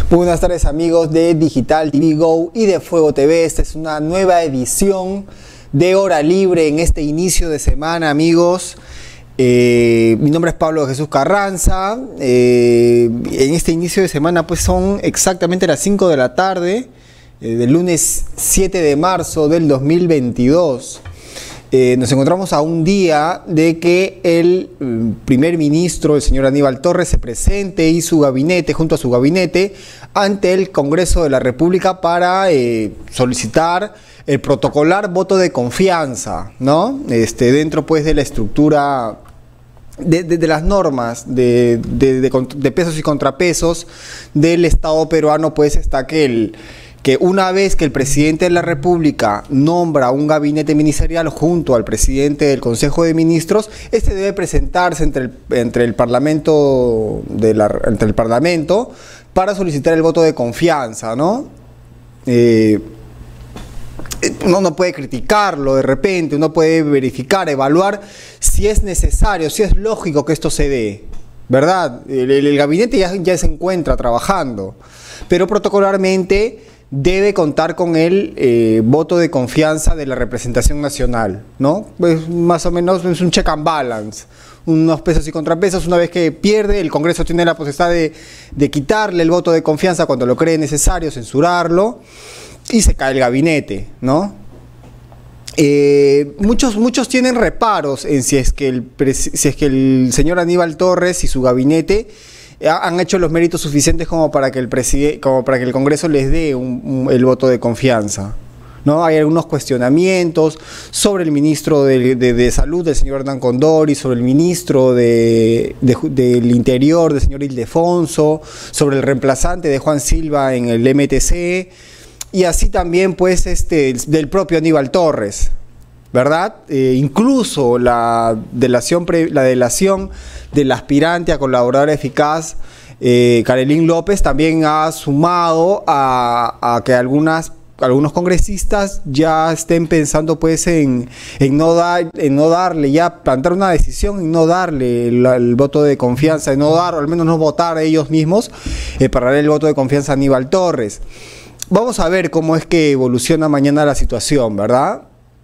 Buenas tardes amigos de Digital TV Go y de Fuego TV. Esta es una nueva edición de Hora Libre en este inicio de semana, amigos. Mi nombre es Pablo Jesús Carranza. En este inicio de semana pues son exactamente las 5 de la tarde del lunes 7 de marzo del 2022. Nos encontramos a un día de que el primer ministro, el señor Aníbal Torres, se presente y su gabinete, junto a su gabinete, ante el Congreso de la República para solicitar el protocolar voto de confianza, ¿no? Dentro pues de la estructura de las normas de pesos y contrapesos del Estado peruano, pues está que una vez que el presidente de la República nombra un gabinete ministerial junto al presidente del Consejo de Ministros, este debe presentarse entre el Parlamento para solicitar el voto de confianza, ¿no? Uno no puede criticarlo de repente, uno puede verificar, evaluar si es necesario, si es lógico que esto se dé, ¿verdad? El gabinete ya se encuentra trabajando, pero protocolarmente debe contar con el voto de confianza de la representación nacional, ¿no? Pues más o menos es un check and balance, unos pesos y contrapesos. Una vez que pierde, el Congreso tiene la potestad de quitarle el voto de confianza cuando lo cree necesario, censurarlo, y se cae el gabinete, ¿no? Muchos tienen reparos en si es que el señor Aníbal Torres y su gabinete han hecho los méritos suficientes como para que el Congreso les dé el voto de confianza, ¿no? Hay algunos cuestionamientos sobre el ministro de Salud, del señor Hernán Condori, sobre el ministro del Interior, del señor Ildefonso, sobre el reemplazante de Juan Silva en el MTC, y así también pues del propio Aníbal Torres, ¿verdad? Incluso la delación del aspirante a colaboradora eficaz, Karelyn López, también ha sumado a que algunos congresistas ya estén pensando pues en no darle, ya plantar una decisión, en no darle el voto de confianza, en no dar, o al menos no votar ellos mismos para darle el voto de confianza a Aníbal Torres. Vamos a ver cómo es que evoluciona mañana la situación, ¿verdad?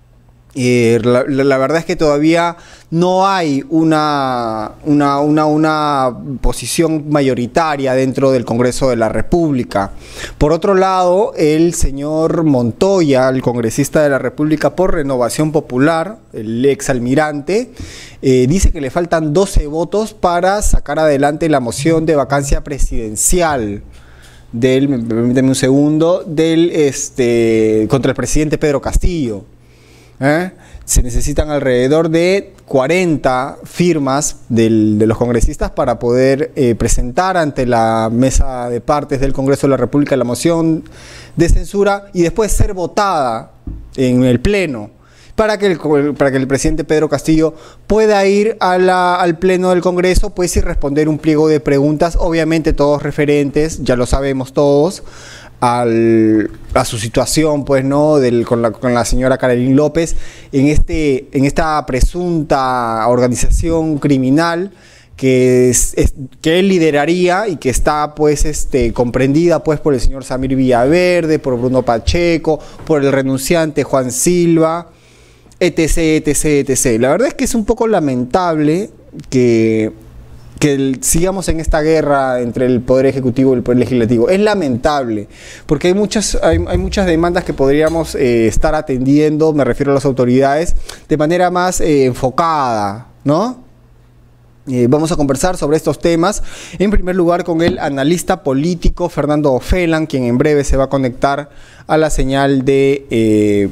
La verdad es que todavía no hay una posición mayoritaria dentro del Congreso de la República. Por otro lado, el señor Montoya, el congresista de la República por Renovación Popular, el exalmirante, dice que le faltan 12 votos para sacar adelante la moción de vacancia presidencial permíteme un segundo, contra el presidente Pedro Castillo. Se necesitan alrededor de 40 firmas de los congresistas para poder presentar ante la mesa de partes del Congreso de la República la moción de censura y después ser votada en el Pleno, para que el presidente Pedro Castillo pueda ir al Pleno del Congreso pues y responder un pliego de preguntas, obviamente todos referentes, ya lo sabemos todos, a su situación pues, ¿no? con la señora Karelyn López en esta presunta organización criminal que él lideraría y que está pues comprendida pues por el señor Samir Villaverde, por Bruno Pacheco, por el renunciante Juan Silva, etc. La verdad es que es un poco lamentable que sigamos en esta guerra entre el Poder Ejecutivo y el Poder Legislativo. Es lamentable, porque hay muchas demandas que podríamos estar atendiendo, me refiero a las autoridades, de manera más enfocada, ¿no? Vamos a conversar sobre estos temas, en primer lugar con el analista político Fernando Ofelan, quien en breve se va a conectar a la señal de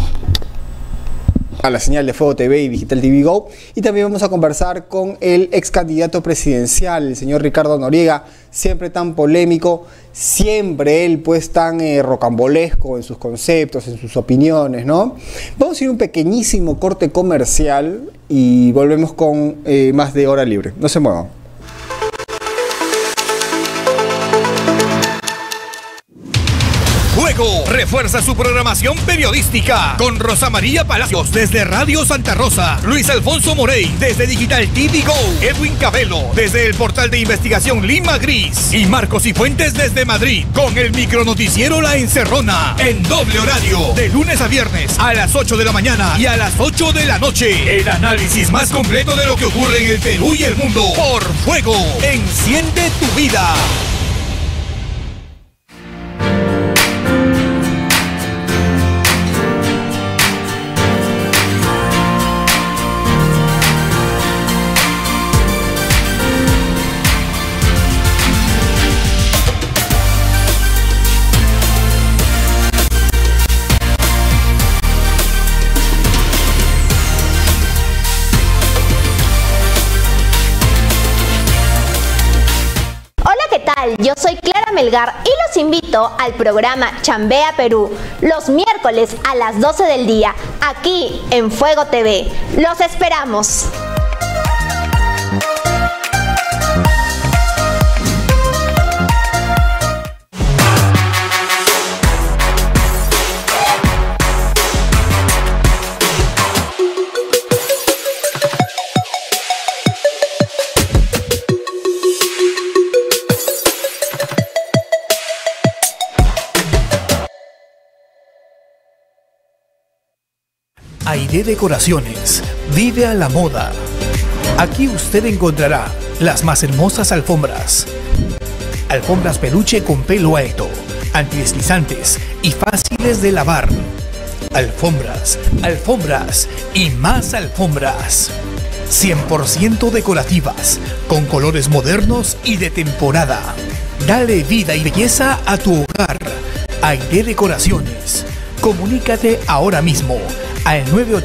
Fuego TV y Digital TV Go, y también vamos a conversar con el ex candidato presidencial, el señor Ricardo Noriega, siempre tan polémico, siempre él pues tan rocambolesco en sus conceptos, en sus opiniones, ¿no? Vamos a ir a un pequeñísimo corte comercial y volvemos con más de Hora Libre. No se muevan. Fuego refuerza su programación periodística con Rosa María Palacios desde Radio Santa Rosa, Luis Alfonso Morey desde Digital TV Go, Edwin Cabello desde el portal de investigación Lima Gris y Marcos y Fuentes desde Madrid con el micronoticiero La Encerrona en doble horario de lunes a viernes a las 8 de la mañana y a las 8 de la noche. El análisis más completo de lo que ocurre en el Perú y el mundo por Fuego. Enciende tu vida. Yo soy Clara Melgar y los invito al programa Chambea Perú, los miércoles a las 12 del día, aquí en Fuego TV. ¡Los esperamos! Aide Decoraciones, vive a la moda. Aquí usted encontrará las más hermosas alfombras. Alfombras peluche con pelo alto, antideslizantes y fáciles de lavar. Alfombras, alfombras y más alfombras. 100% decorativas, con colores modernos y de temporada. Dale vida y belleza a tu hogar. Aide Decoraciones. Comunícate ahora mismo al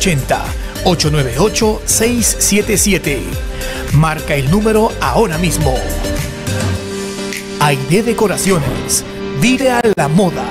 980-898-677. Marca el número ahora mismo. Aide Decoraciones. Vive a la moda.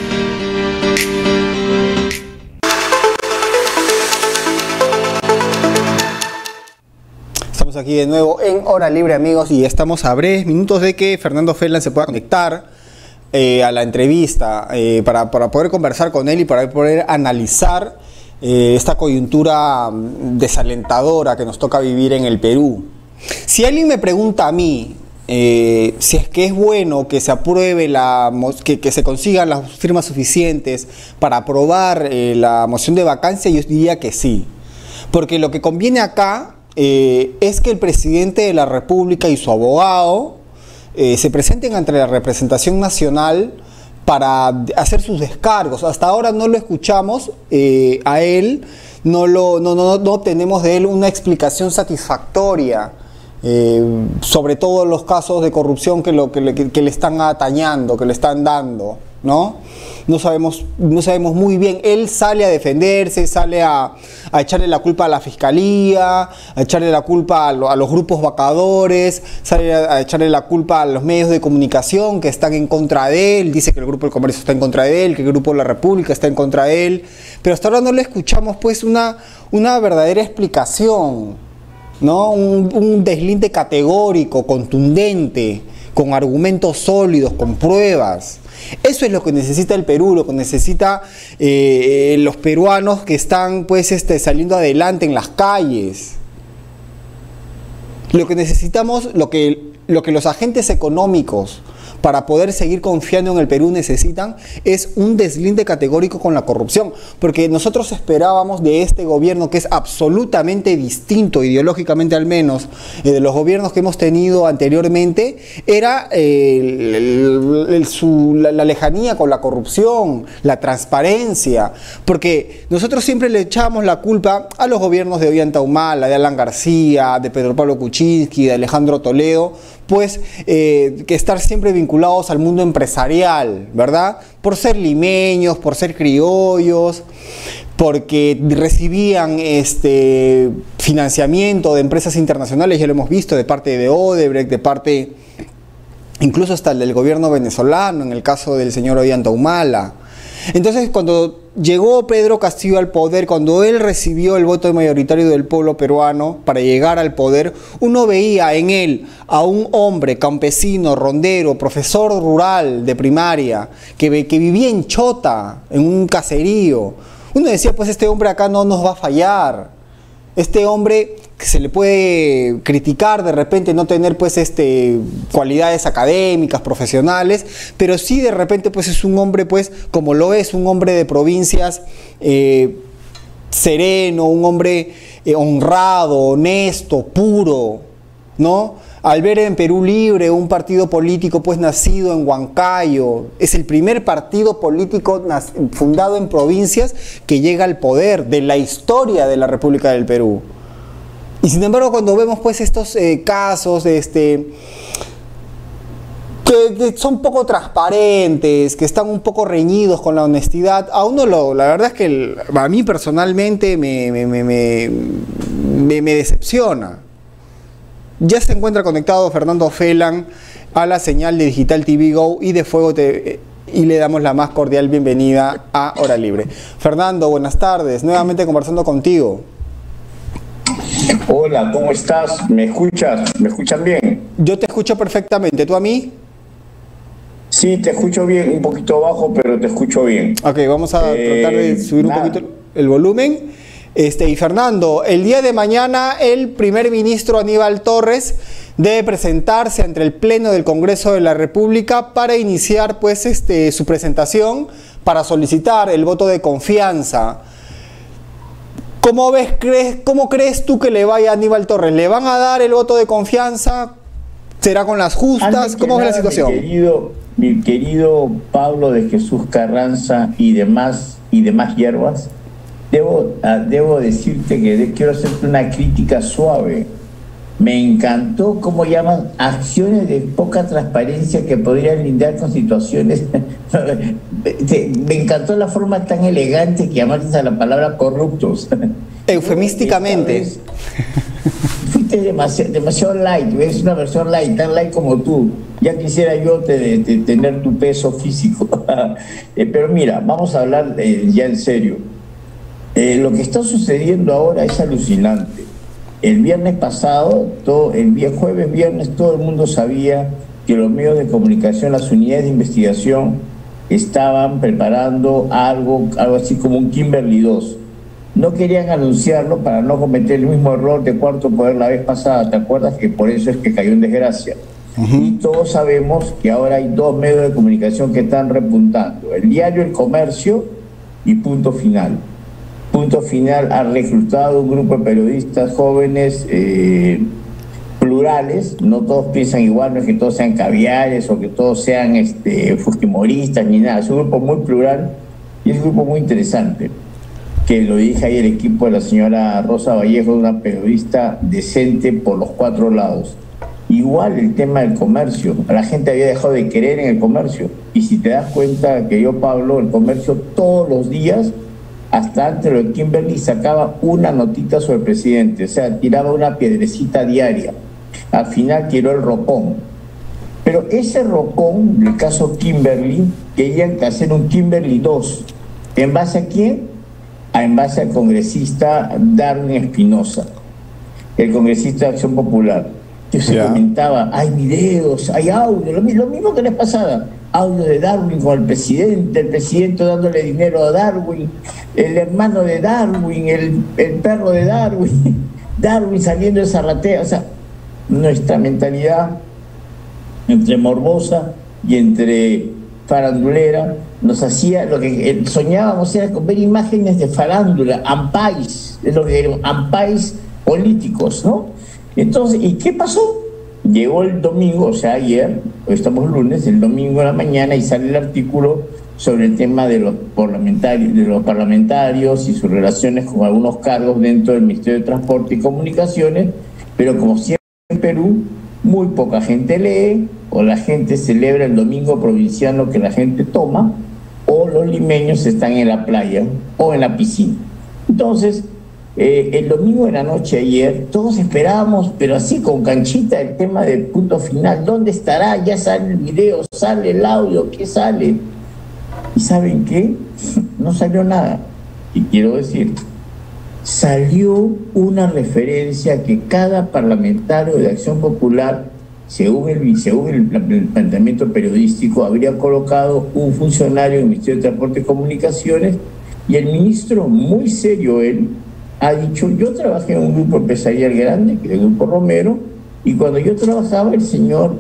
Estamos aquí de nuevo en Hora Libre, amigos, y estamos a breves minutos de que Fernando Feldman se pueda conectar a la entrevista para poder conversar con él y para poder analizar esta coyuntura desalentadora que nos toca vivir en el Perú. Si alguien me pregunta a mí si es que es bueno que se apruebe que se consigan las firmas suficientes para aprobar la moción de vacancia, yo diría que sí, porque lo que conviene acá es que el presidente de la República y su abogado se presenten ante la representación nacional para hacer sus descargos. Hasta ahora no lo escuchamos a él, no tenemos de él una explicación satisfactoria sobre todos los casos de corrupción que le están atañando, que le están dando, ¿no? No sabemos muy bien. Él sale a defenderse, sale a echarle la culpa a la fiscalía, a echarle la culpa a los grupos vacadores, sale a echarle la culpa a los medios de comunicación que están en contra de él. Dice que el Grupo del Comercio está en contra de él, que el Grupo de la República está en contra de él, pero hasta ahora no le escuchamos pues una verdadera explicación, ¿no? Un deslinde categórico, contundente, con argumentos sólidos, con pruebas. Eso es lo que necesita el Perú, lo que necesita los peruanos que están pues saliendo adelante en las calles. Lo que necesitamos, lo que los agentes económicos para poder seguir confiando en el Perú necesitan es un deslinde categórico con la corrupción, porque nosotros esperábamos de este gobierno, que es absolutamente distinto ideológicamente al menos de los gobiernos que hemos tenido anteriormente, era la lejanía con la corrupción, la transparencia, porque nosotros siempre le echábamos la culpa a los gobiernos de Ollanta Humala, de Alan García, de Pedro Pablo Kuczynski, de Alejandro Toledo, pues que estar siempre vinculados al mundo empresarial, ¿verdad? Por ser limeños, por ser criollos, porque recibían financiamiento de empresas internacionales, ya lo hemos visto, de parte de Odebrecht, de parte incluso hasta del gobierno venezolano, en el caso del señor Ollanta Humala. Entonces, cuando llegó Pedro Castillo al poder, cuando él recibió el voto mayoritario del pueblo peruano para llegar al poder, uno veía en él a un hombre campesino, rondero, profesor rural de primaria, que vivía en Chota, en un caserío. Uno decía, pues este hombre acá no nos va a fallar. Este hombre que se le puede criticar de repente no tener pues cualidades académicas, profesionales, pero sí de repente pues es un hombre pues como lo es un hombre de provincias, sereno, un hombre honrado, honesto, puro, ¿no? Al ver en Perú Libre un partido político pues nacido en Huancayo, es el primer partido político fundado en provincias que llega al poder de la historia de la República del Perú. Y sin embargo, cuando vemos pues estos casos que son poco transparentes, que están un poco reñidos con la honestidad, a uno la verdad es que a mí personalmente me decepciona. Ya se encuentra conectado Fernando Felan a la señal de Digital TV Go y de Fuego TV, y le damos la más cordial bienvenida a Hora Libre. Fernando, buenas tardes, nuevamente conversando contigo. Hola, ¿cómo estás? ¿Me escuchas? ¿Me escuchan bien? Yo te escucho perfectamente, ¿tú a mí? Sí, te escucho bien, un poquito bajo, pero te escucho bien. Ok, vamos a tratar de subir un poquito el volumen. Y Fernando, el día de mañana el primer ministro Aníbal Torres debe presentarse ante el Pleno del Congreso de la República para iniciar pues su presentación para solicitar el voto de confianza. ¿Cómo crees tú que le vaya a Aníbal Torres? ¿Le van a dar el voto de confianza? ¿Será con las justas? ¿Cómo es la situación? Mi querido Pablo de Jesús Carranza y demás hierbas, debo decirte que quiero hacerte una crítica suave. Me encantó cómo llaman acciones de poca transparencia que podrían lindar con situaciones. Me encantó la forma tan elegante que llamaste a la palabra corruptos. Eufemísticamente. Fuiste demasiado light, es una versión light, tan light como tú. Ya quisiera yo tener tu peso físico. Pero mira, vamos a hablar ya en serio. Lo que está sucediendo ahora es alucinante. El viernes pasado, jueves, viernes, todo el mundo sabía que los medios de comunicación, las unidades de investigación, estaban preparando algo así como un Kimberly 2. No querían anunciarlo para no cometer el mismo error de Cuarto Poder la vez pasada. ¿Te acuerdas? Que por eso es que cayó en desgracia. Y todos sabemos que ahora hay dos medios de comunicación que están repuntando. El diario El Comercio y Punto Final. Punto Final ha reclutado un grupo de periodistas jóvenes plurales, no todos piensan igual, no es que todos sean caviares o que todos sean fujimoristas ni nada, es un grupo muy plural y es un grupo muy interesante, que lo dije ahí el equipo de la señora Rosa Vallejo, una periodista decente por los cuatro lados. Igual el tema del comercio, la gente había dejado de creer en el comercio, y si te das cuenta que yo, Pablo, el comercio todos los días, hasta antes de lo de Kimberly, sacaba una notita sobre el presidente, o sea, tiraba una piedrecita diaria. Al final tiró el rocón. Pero ese rocón, el caso Kimberly, querían hacer un Kimberly 2. ¿En base a quién? En base al congresista Darwin Espinosa, el congresista de Acción Popular. Que se comentaba, hay videos, hay audio, lo mismo que les pasaba. Audio de Darwin con el presidente dándole dinero a Darwin, el hermano de Darwin, el perro de Darwin, Darwin saliendo de Zarratea. O sea, nuestra mentalidad entre morbosa y entre farandulera nos hacía, lo que soñábamos era con ver imágenes de farándula, ampais, es lo que eran ampais políticos, ¿no? Entonces, ¿y qué pasó? Llegó el domingo, o sea, ayer, hoy estamos lunes, el domingo en la mañana, y sale el artículo sobre el tema de los parlamentarios y sus relaciones con algunos cargos dentro del Ministerio de Transporte y Comunicaciones, pero como siempre en Perú, muy poca gente lee, o la gente celebra el domingo provinciano que la gente toma, o los limeños están en la playa o en la piscina. Entonces, el domingo de la noche ayer, todos esperábamos, pero así con canchita, el tema del Punto Final. ¿Dónde estará? Ya sale el video, sale el audio, ¿qué sale? ¿Y saben qué? No salió nada. Y quiero decir, salió una referencia que cada parlamentario de Acción Popular, según el planteamiento periodístico, habría colocado un funcionario del Ministerio de Transporte y Comunicaciones, y el ministro, muy serio él, ha dicho: yo trabajé en un grupo empresarial grande, que es el Grupo Romero, y cuando yo trabajaba el señor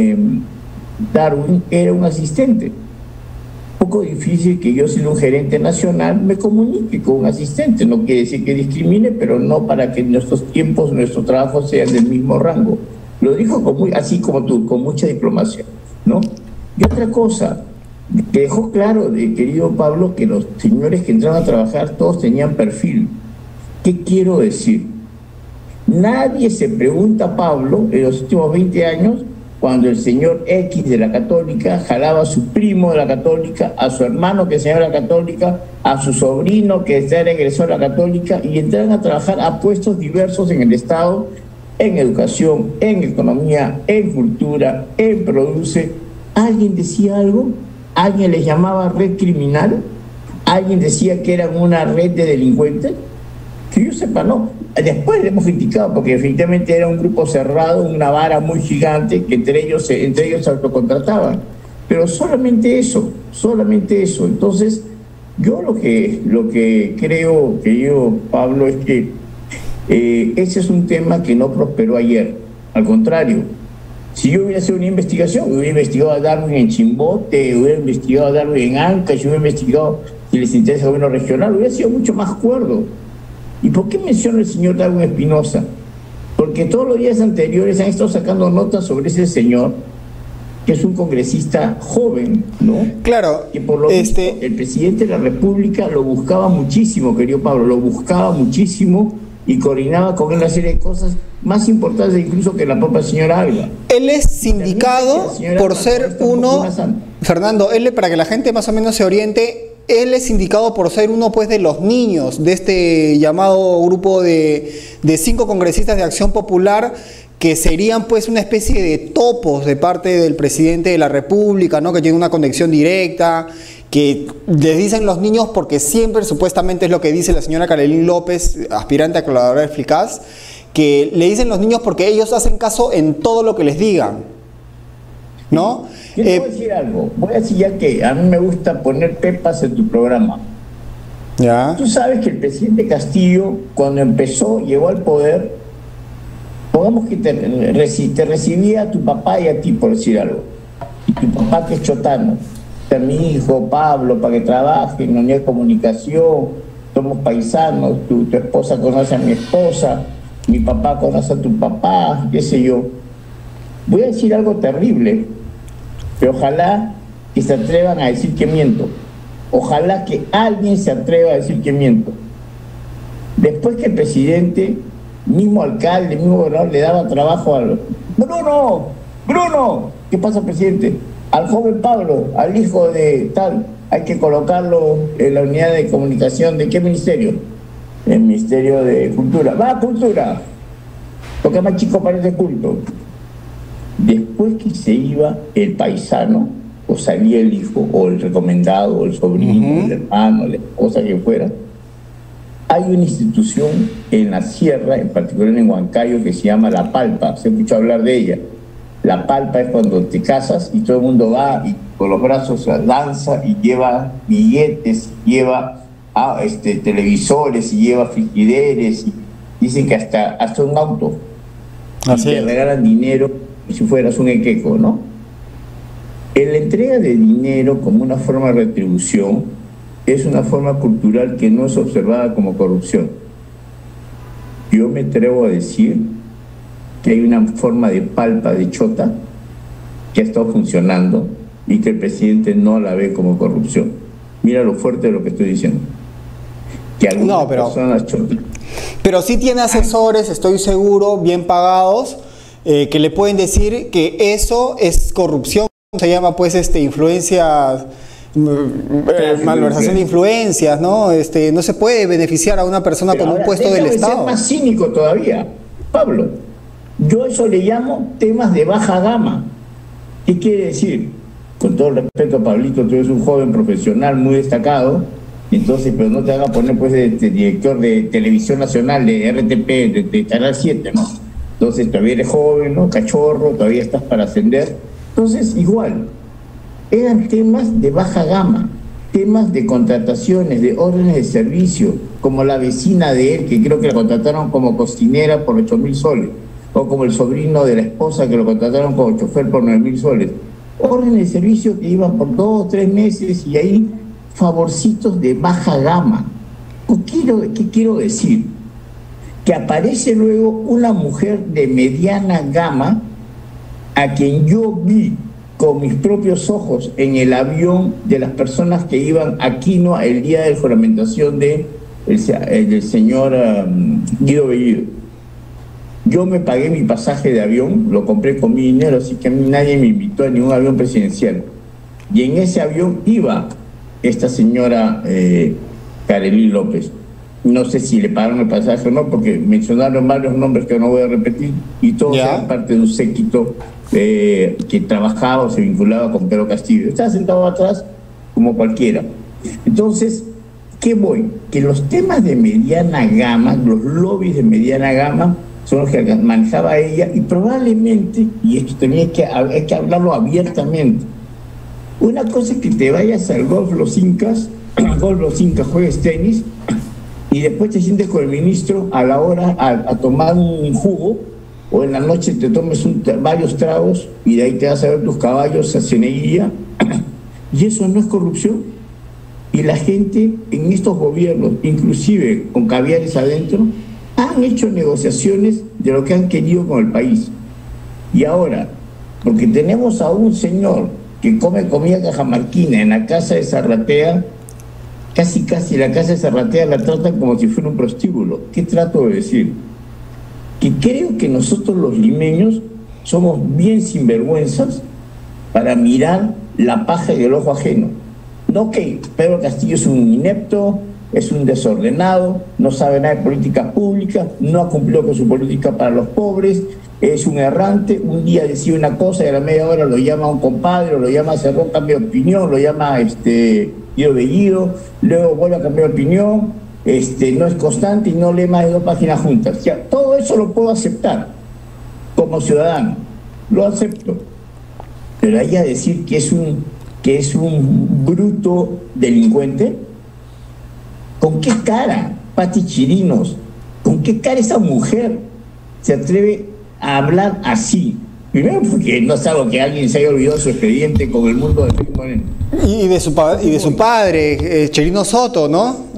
Darwin era un asistente. Poco difícil que yo, siendo un gerente nacional, me comunique con un asistente. No quiere decir que discrimine, pero no para que nuestros tiempos, nuestro trabajo sean del mismo rango. Lo dijo así como tú, con mucha diplomacia, ¿no? Y otra cosa, que dejó claro, querido Pablo, que los señores que entraron a trabajar todos tenían perfil. ¿Qué quiero decir? Nadie se pregunta, Pablo, en los últimos 20 años, cuando el señor X de la Católica jalaba a su primo de la Católica, a su hermano que enseñaba la Católica, a su sobrino que era egresor de la Católica, y entraron a trabajar a puestos diversos en el Estado, en educación, en economía, en cultura, en produce. ¿Alguien decía algo? ¿Alguien les llamaba red criminal? ¿Alguien decía que eran una red de delincuentes? Que yo sepa, no. Después le hemos criticado porque definitivamente era un grupo cerrado, una vara muy gigante que entre ellos se autocontrataban. Pero solamente eso. Entonces, yo lo que creo, querido Pablo, es que ese es un tema que no prosperó ayer. Al contrario, si yo hubiera hecho una investigación, hubiera investigado a Darwin en Chimbote, hubiera investigado a Darwin en Ancash, hubiera investigado si les interesa el gobierno regional, hubiera sido mucho más cuerdo. ¿Y por qué menciona el señor Darwin Espinosa? Porque todos los días anteriores han estado sacando notas sobre ese señor, que es un congresista joven, ¿no? Claro. Que por lo visto el presidente de la República lo buscaba muchísimo, querido Pablo, lo buscaba muchísimo y coordinaba con él una serie de cosas más importantes incluso que la propia señora Ávila. Él es sindicado por ser uno, Fernando, para que la gente más o menos se oriente, él es indicado por ser uno pues de los niños de este llamado grupo de 5 congresistas de Acción Popular, que serían pues una especie de topos de parte del presidente de la República, ¿no? Que tiene una conexión directa, que les dicen los niños porque siempre supuestamente es lo que dice la señora Carolina López, aspirante a colaboradora eficaz, que le dicen los niños porque ellos hacen caso en todo lo que les digan, ¿no? Yo te voy a decir algo, voy a decir ya que a mí me gusta poner pepas en tu programa. ¿Ya? Tú sabes que el presidente Castillo, cuando empezó, llegó al poder, pongamos que te recibía a tu papá y a ti, por decir algo, y tu papá, que es chotano, a mi hijo Pablo, para que trabaje en la unidad de comunicación, somos paisanos, tu esposa conoce a mi esposa, mi papá conoce a tu papá, qué sé yo. Voy a decir algo terrible, pero ojalá que se atrevan a decir que miento. Ojalá que alguien se atreva a decir que miento. Después que el presidente, mismo alcalde, mismo gobernador, le daba trabajo al Bruno, ¿qué pasa, presidente? Al joven Pablo, al hijo de tal, hay que colocarlo en la unidad de comunicación. ¿De qué ministerio? El Ministerio de Cultura. ¡Va, Cultura! Porque más chico parece culto. Después que se iba el paisano, o salía el hijo, o el recomendado, o el sobrino, el hermano, la esposa, que fuera, hay una institución en la sierra, en particular en Huancayo, que se llama La Palpa. Se escuchó hablar de ella. La Palpa es cuando te casas y todo el mundo va y con los brazos danza y lleva billetes, lleva televisores y lleva frigideres, y dicen que hasta un auto. Así y te regalan dinero si fueras un equeco, ¿no? En la entrega de dinero como una forma de retribución es una forma cultural que no es observada como corrupción. Yo me atrevo a decir que hay una forma de palpa, de chota, que ha estado funcionando y que el presidente no la ve como corrupción. Mira lo fuerte de lo que estoy diciendo. Que algunas personas chotas. Pero sí tiene asesores, estoy seguro, bien pagados, que le pueden decir que eso es corrupción. Se llama pues influencias, malversación de influencias, ¿no? No se puede beneficiar a una persona con un puesto del Estado. Ser más cínico todavía, Pablo. Yo eso le llamo temas de baja gama. ¿Qué quiere decir? Con todo el respeto, Pablito, tú eres un joven profesional muy destacado, entonces, pero no te hagas poner pues de director de Televisión Nacional, de RTP, de Canal 7, ¿no? Entonces todavía eres joven, ¿no? Cachorro, todavía estás para ascender. Entonces, igual, eran temas de baja gama, temas de contrataciones, de órdenes de servicio, como la vecina de él, que creo que la contrataron como cocinera por 8.000 soles, o como el sobrino de la esposa, que lo contrataron como chofer por 9.000 soles. Órdenes de servicio que iban por 2 o 3 meses y ahí favorcitos de baja gama. ¿Qué quiero decir? Que aparece luego una mujer de mediana gama a quien yo vi con mis propios ojos en el avión de las personas que iban a Quino el día de juramentación del señor Guido Bellido. Yo me pagué mi pasaje de avión, lo compré con mi dinero, así que a mí nadie me invitó a ningún avión presidencial. Y en ese avión iba esta señora Karely López. No sé si le pagaron el pasaje o no, porque mencionaron varios nombres que no voy a repetir, y todos eran parte de un séquito que trabajaba o se vinculaba con Pedro Castillo. Estaba sentado atrás como cualquiera. Entonces, ¿qué voy? Que los temas de mediana gama, los lobbies de mediana gama, son los que manejaba ella, y probablemente, y esto hay que hablarlo abiertamente, una cosa es que te vayas al Golf Los Incas, juegues tenis, y después te sientes con el ministro a la hora a tomar un jugo, o en la noche te tomes varios tragos y de ahí te vas a ver tus caballos a Cieneguilla, y eso no es corrupción. Y la gente en estos gobiernos, inclusive con caviares adentro, han hecho negociaciones de lo que han querido con el país. Y ahora, porque tenemos a un señor que come comida cajamarquina en la casa de Zarratea, casi la casa de Zarratea la tratan como si fuera un prostíbulo. ¿Qué trato de decir? Que creo que nosotros los limeños somos bien sinvergüenzas para mirar la paja y el ojo ajeno. No que Pedro Castillo es un inepto, es un desordenado, no sabe nada de políticas públicas, no ha cumplido con su política para los pobres, es un errante, un día decide una cosa y a la media hora lo llama un compadre, o lo llama Cerrón, cambia de opinión, lo llama Guido Bellido, luego vuelve a cambiar de opinión, no es constante y no lee más de 2 páginas juntas. O sea, todo eso lo puedo aceptar como ciudadano, lo acepto, pero ahí a decir que es un bruto delincuente, ¿con qué cara, Pati Chirinos, con qué cara esa mujer se atreve a hablar así? Primero porque no es algo que alguien se haya olvidado su expediente con el mundo de Félix Moreno. Y de su padre, Chirino Soto, ¿no?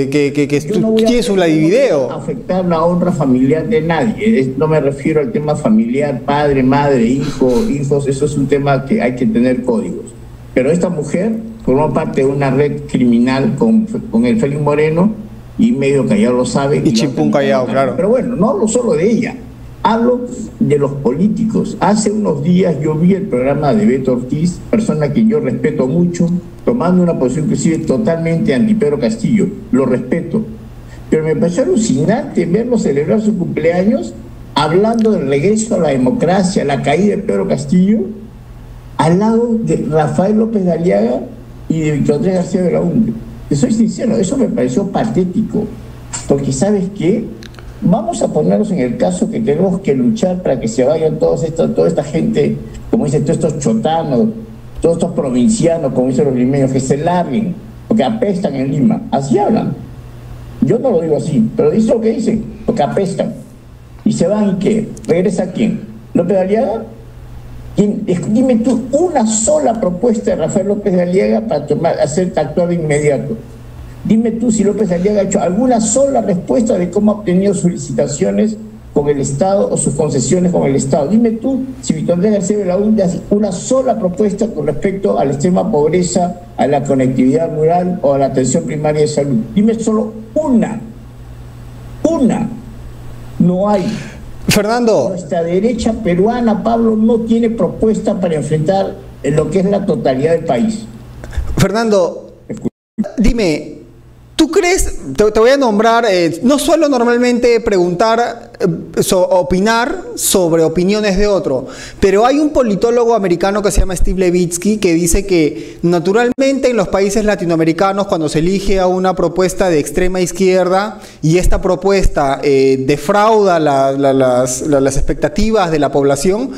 Tiene su video. No afectar la honra familiar de nadie. No me refiero al tema familiar, padre, madre, hijos, eso es un tema que hay que tener códigos. Pero esta mujer formó parte de una red criminal con el Félix Moreno, y medio Callao lo sabe. Y Chimpún Callao, claro. Pero bueno, no hablo solo de ella, hablo de los políticos. Hace unos días yo vi el programa de Beto Ortiz, persona que yo respeto mucho, tomando una posición inclusive totalmente anti Pedro Castillo. Lo respeto. Pero me pareció alucinante verlo celebrar su cumpleaños hablando del regreso a la democracia, la caída de Pedro Castillo, al lado de Rafael López de Aliaga y de Víctor Andrés García Belaúnde. Te soy sincero, eso me pareció patético, porque ¿sabes qué? Vamos a ponernos en el caso que tenemos que luchar para que se vayan toda esta gente, como dicen, todos estos chotanos, todos estos provincianos, como dicen los limeños, que se larguen, porque apestan en Lima. Así hablan. Yo no lo digo así, pero dicen lo que dicen, porque apestan. ¿Y se van y qué? ¿Regresa quién? ¿López de Aliaga? Dime tú una sola propuesta de Rafael López de Aliaga para hacerte actuar de inmediato. Dime tú si López de Aliaga ha hecho alguna sola respuesta de cómo ha obtenido sus licitaciones con el Estado o sus concesiones con el Estado. Dime tú si Víctor Andrés García Belaúnde hace una sola propuesta con respecto al extrema pobreza, a la conectividad rural o a la atención primaria de salud. Dime solo una. No hay. Fernando. Nuestra derecha peruana, Pablo, no tiene propuesta para enfrentar lo que es la totalidad del país. Fernando, dime, ¿Tú crees, te voy a nombrar, no suelo normalmente preguntar, opinar sobre opiniones de otro, pero hay un politólogo americano que se llama Steve Levitsky que dice que naturalmente en los países latinoamericanos cuando se elige a una propuesta de extrema izquierda y esta propuesta defrauda las expectativas de la población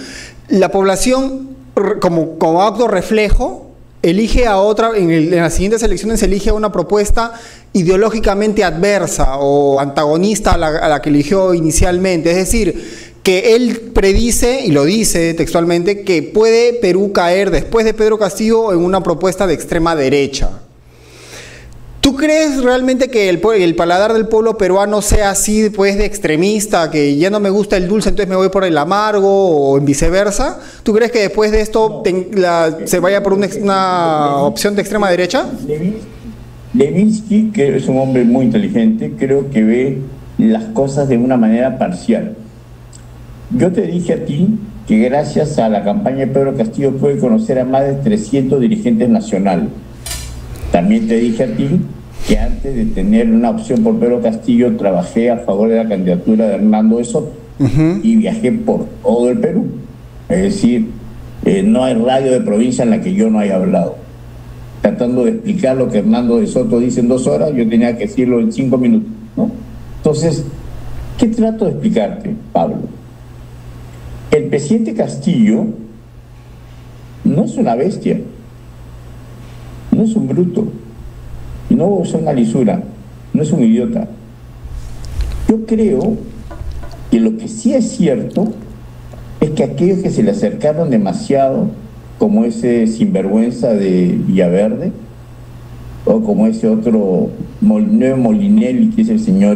como acto reflejo elige a otra, en las siguientes elecciones se elige a una propuesta ideológicamente adversa o antagonista a la que eligió inicialmente. Es decir, que él predice, y lo dice textualmente, que puede Perú caer después de Pedro Castillo en una propuesta de extrema derecha. ¿Tú crees realmente que el paladar del pueblo peruano sea así, pues, de extremista, que ya no me gusta el dulce, entonces me voy por el amargo, o viceversa? ¿Tú crees que después de esto se vaya por una opción de extrema derecha? Levitsky, que es un hombre muy inteligente, creo que ve las cosas de una manera parcial. Yo te dije a ti que gracias a la campaña de Pedro Castillo pude conocer a más de 300 dirigentes nacionales. También te dije a ti que antes de tener una opción por Pedro Castillo trabajé a favor de la candidatura de Hernando de Soto y viajé por todo el Perú. Es decir, no hay radio de provincia en la que yo no haya hablado. Tratando de explicar lo que Hernando de Soto dice en 2 horas, yo tenía que decirlo en 5 minutos, ¿no? Entonces, ¿qué trato de explicarte, Pablo? El presidente Castillo no es una bestia, no es un bruto, no es una lisura, no es un idiota. Yo creo que lo que sí es cierto es que aquellos que se le acercaron demasiado, como ese sinvergüenza de Villaverde, o como ese otro nuevo Molinelli, que es el señor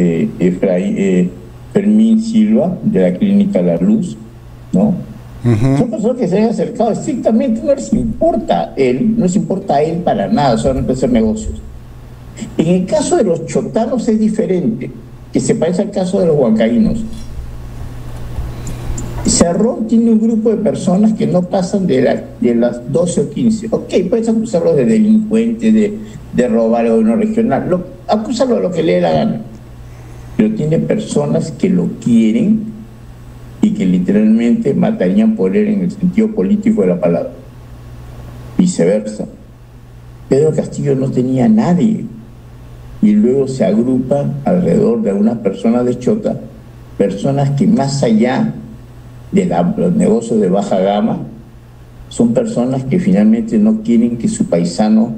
Fermín Silva, de la Clínica La Luz, ¿no? Son personas que se han acercado estrictamente, no les importa a él para nada, solamente hacer negocios. En el caso de los chotanos es diferente, que se parece al caso de los huancaínos. Cerrón tiene un grupo de personas que no pasan de las 12 o 15. Ok, puedes acusarlos de delincuentes, de robar o de no regional. Acúsalo de lo que le dé la gana. Pero tiene personas que lo quieren y que literalmente matarían por él en el sentido político de la palabra. Viceversa. Pedro Castillo no tenía a nadie y luego se agrupa alrededor de algunas personas de chota, personas que más allá de los negocios de baja gama, son personas que finalmente no quieren que su paisano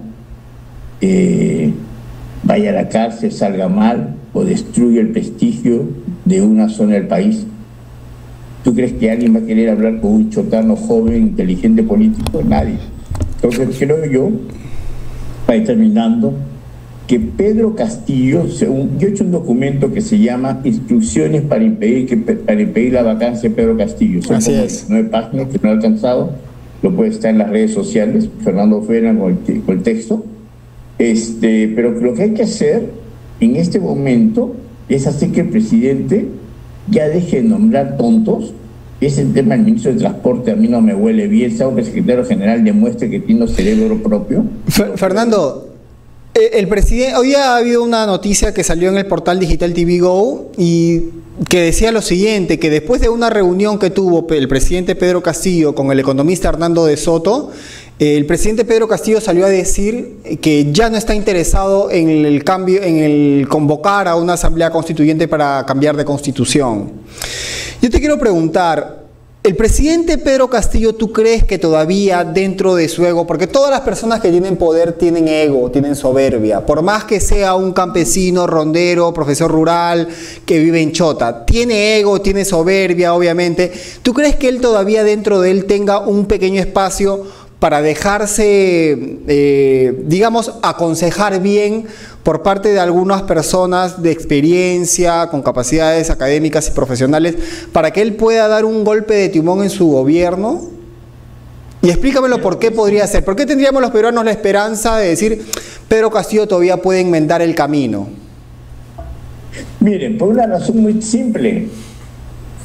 vaya a la cárcel, salga mal o destruya el prestigio de una zona del país. ¿Tú crees que alguien va a querer hablar con un chotano joven, inteligente político? Nadie. Entonces creo yo, para ir terminando, que Pedro Castillo, yo he hecho un documento que se llama Instrucciones para impedir la vacancia de Pedro Castillo. Son Así como es. 9 páginas que no he alcanzado, lo puede estar en las redes sociales, Fernando Fera con el texto. Pero lo que hay que hacer en este momento es hacer que el presidente ya deje de nombrar tontos. Ese tema del ministro de Transporte a mí no me huele bien, salvo que el secretario general demuestre que tiene un cerebro propio. Fernando, el presidente, hoy ha habido una noticia que salió en el portal digital TV Go y que decía lo siguiente, que después de una reunión que tuvo el presidente Pedro Castillo con el economista Hernando de Soto, el presidente Pedro Castillo salió a decir que ya no está interesado en el cambio, en el convocar a una asamblea constituyente para cambiar de constitución. Yo te quiero preguntar, ¿el presidente Pedro Castillo tú crees que todavía dentro de su ego, porque todas las personas que tienen poder tienen ego, tienen soberbia, por más que sea un campesino, rondero, profesor rural que vive en Chota, tiene ego, tiene soberbia obviamente, ¿tú crees que él todavía dentro de él tenga un pequeño espacio para dejarse, digamos, aconsejar bien por parte de algunas personas de experiencia, con capacidades académicas y profesionales, para que él pueda dar un golpe de timón en su gobierno? Y explícamelo por qué podría ser. ¿Por qué tendríamos los peruanos la esperanza de decir Pedro Castillo todavía puede enmendar el camino? Miren, por una razón muy simple.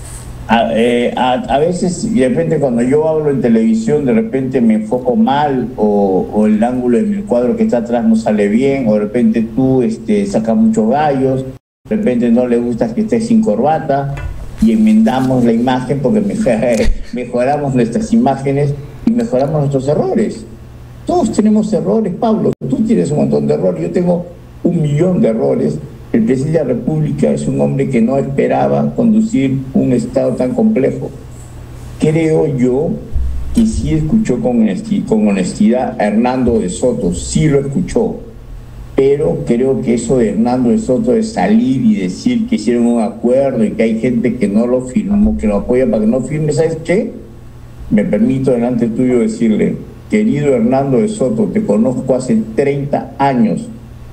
A veces, de repente cuando yo hablo en televisión, de repente me enfoco mal o el ángulo de mi cuadro que está atrás no sale bien, o de repente tú sacas muchos gallos, de repente no le gusta que estés sin corbata y enmendamos la imagen porque mejoramos nuestras imágenes y mejoramos nuestros errores. Todos tenemos errores, Pablo, tú tienes un montón de errores, yo tengo 1.000.000 de errores. El presidente de la República es un hombre que no esperaba conducir un Estado tan complejo. Creo yo que sí escuchó con honestidad a Hernando de Soto, sí lo escuchó, pero creo que eso de Hernando de Soto de salir y decir que hicieron un acuerdo y que hay gente que no lo firmó, que lo apoya para que no firme, ¿sabes qué? Me permito delante tuyo decirle, querido Hernando de Soto, te conozco hace 30 años,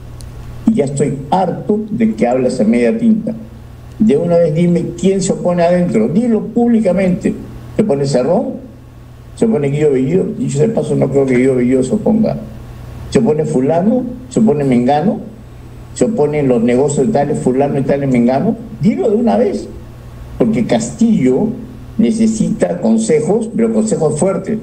y ya estoy harto de que hablas a media tinta. De una vez dime quién se opone adentro, dilo públicamente. ¿Se opone Cerrón? ¿Se opone Guido Bellido? Dicho de paso, no creo que Guido Bellido se oponga. ¿Se opone fulano? ¿Se opone mengano? ¿Se oponen los negocios de tales fulano y tales mengano? Dilo de una vez, porque Castillo necesita consejos, pero consejos fuertes.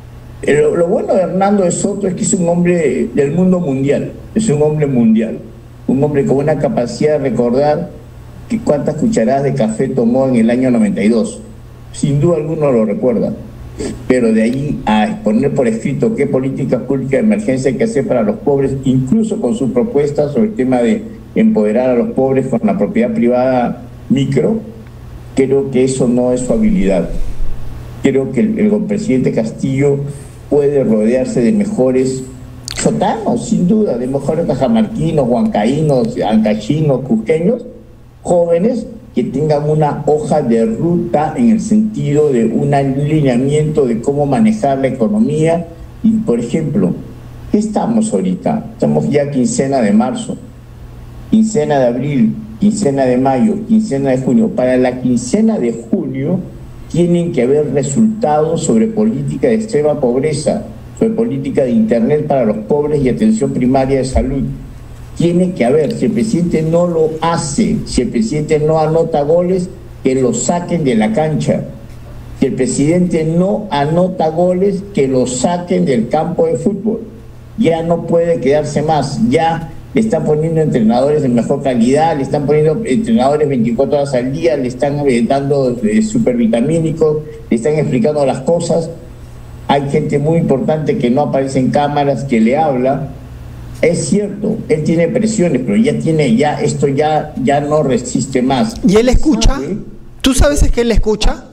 Lo bueno de Hernando de Soto es que es un hombre del mundo mundial, es un hombre mundial, un hombre con una capacidad de recordar que cuántas cucharadas de café tomó en el año 92. Sin duda alguno lo recuerda, pero de ahí a poner por escrito qué políticas públicas de emergencia hay que hacer para los pobres, incluso con sus propuestas sobre el tema de empoderar a los pobres con la propiedad privada micro, creo que eso no es su habilidad. Creo que el presidente Castillo puede rodearse de mejores chotanos, sin duda, de mejores cajamarquinos, huancaínos, ancachinos, cusqueños, jóvenes que tengan una hoja de ruta en el sentido de un alineamiento de cómo manejar la economía. Y, por ejemplo, ¿qué estamos ahorita? Estamos ya quincena de marzo, quincena de abril, quincena de mayo, quincena de junio. Para la quincena de junio tienen que haber resultados sobre política de extrema pobreza, sobre política de internet para los pobres y atención primaria de salud. Tiene que haber, si el presidente no lo hace, si el presidente no anota goles, que lo saquen de la cancha. Si el presidente no anota goles, que lo saquen del campo de fútbol. Ya no puede quedarse más, ya le están poniendo entrenadores de mejor calidad, le están poniendo entrenadores 24 horas al día, le están dando supervitamínicos, le están explicando las cosas. Hay gente muy importante que no aparece en cámaras, que le habla. Es cierto, él tiene presiones, pero esto ya no resiste más. ¿Y él escucha? ¿Tú sabes que él escucha?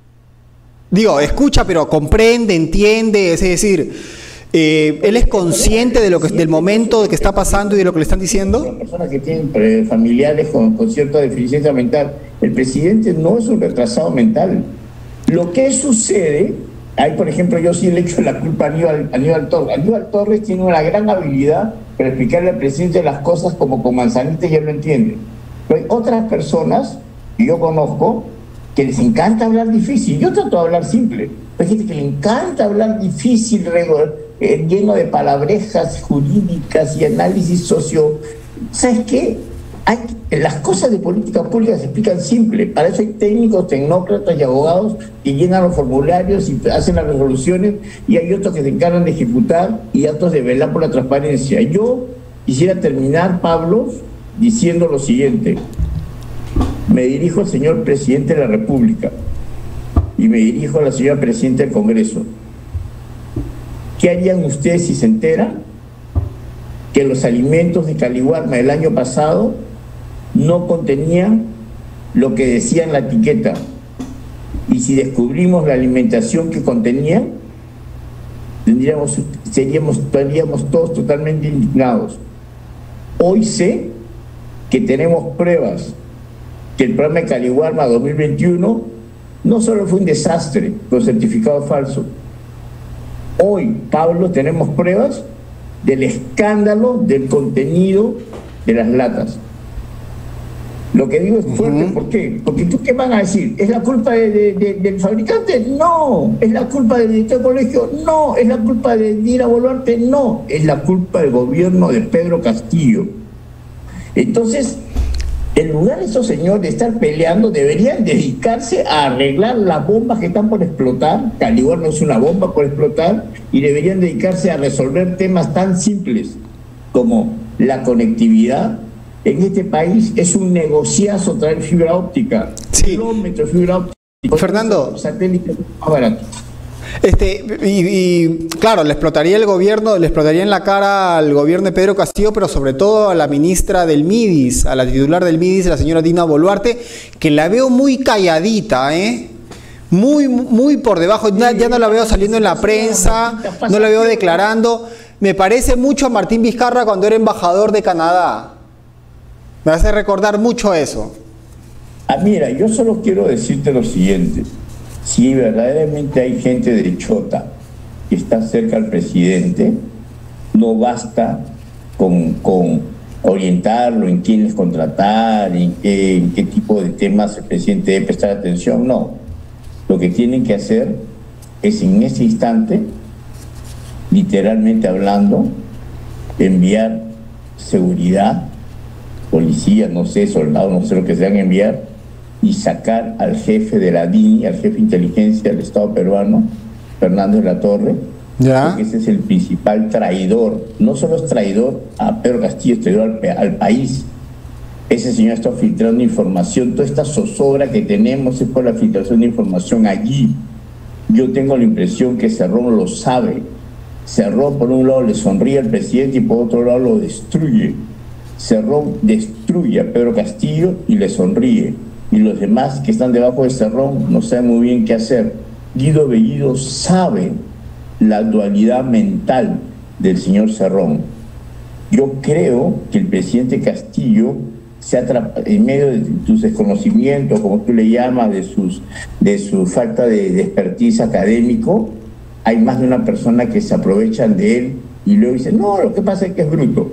Digo, escucha, pero comprende, entiende, es decir, ¿él es consciente de del momento de que está pasando y de lo que le están diciendo? Las personas que tienen familiares con cierta deficiencia mental, el presidente no es un retrasado mental. Lo que sucede, ahí por ejemplo yo sí le echo la culpa a Aníbal Torres. Aníbal Torres tiene una gran habilidad para explicarle al presidente las cosas como con manzanitas y él lo entiende. Pero hay otras personas que yo conozco que les encanta hablar difícil. Yo trato de hablar simple. Hay gente que le encanta hablar difícil, lleno de palabrejas jurídicas y análisis socio... ¿Sabes qué? Las cosas de política pública se explican simple. Para eso hay técnicos, tecnócratas y abogados que llenan los formularios y hacen las resoluciones, y hay otros que se encargan de ejecutar y otros de velar por la transparencia. Yo quisiera terminar, Pablo, diciendo lo siguiente. Me dirijo al señor presidente de la República y me dirijo a la señora presidenta del Congreso. ¿Qué harían ustedes si se enteran que los alimentos de Caliwarma del año pasado no contenían lo que decía en la etiqueta? Y si descubrimos la alimentación que contenían, estaríamos todos totalmente indignados. Hoy sé que tenemos pruebas que el programa de Caliwarma 2021 no solo fue un desastre con certificado falso. Hoy, Pablo, tenemos pruebas del escándalo del contenido de las latas. Lo que digo es fuerte, ¿por qué? Porque ¿tú qué van a decir? ¿Es la culpa del fabricante? No. ¿Es la culpa del director del colegio? No. ¿Es la culpa de Dina Boluarte? No. Es la culpa del gobierno de Pedro Castillo. Entonces, En lugar de esos señores de estar peleando, deberían dedicarse a arreglar las bombas que están por explotar, que al igual no es una bomba por explotar, y deberían dedicarse a resolver temas tan simples como la conectividad. En este país es un negociazo traer fibra óptica, kilómetros de fibra óptica. Fernando, satélites más baratos. Claro, le explotaría el gobierno, le explotaría en la cara al gobierno de Pedro Castillo, pero sobre todo a la ministra del MIDIS, a la titular del MIDIS, la señora Dina Boluarte, que la veo muy calladita, muy por debajo, ya no la veo saliendo en la prensa, no la veo declarando. Me parece mucho a Martín Vizcarra cuando era embajador de Canadá. Me hace recordar mucho eso. Mira, yo solo quiero decirte lo siguiente. Si verdaderamente hay gente de chota que está cerca al presidente, no basta con orientarlo en quiénes contratar, en qué tipo de temas el presidente debe prestar atención. No. Lo que tienen que hacer es en ese instante, literalmente hablando, enviar seguridad, policía, no sé, soldados, no sé lo que sean, enviar y sacar al jefe de la DINI, al jefe de inteligencia del Estado peruano, Fernández Latorre, porque ese es el principal traidor. No solo es traidor a Pedro Castillo, es traidor al país. Ese señor está filtrando información, toda esta zozobra que tenemos es por la filtración de información allí. Yo tengo la impresión que Cerrón lo sabe. Cerrón por un lado le sonríe al presidente y por otro lado lo destruye. Cerrón destruye a Pedro Castillo y le sonríe. Y los demás que están debajo de Cerrón no saben muy bien qué hacer. Guido Bellido sabe la dualidad mental del señor Cerrón. Yo creo que el presidente Castillo se atrapa en medio de tus desconocimientos, como tú le llamas, de su falta de expertise académico. Hay más de una persona que se aprovechan de él y luego dicen, no, lo que pasa es que es bruto.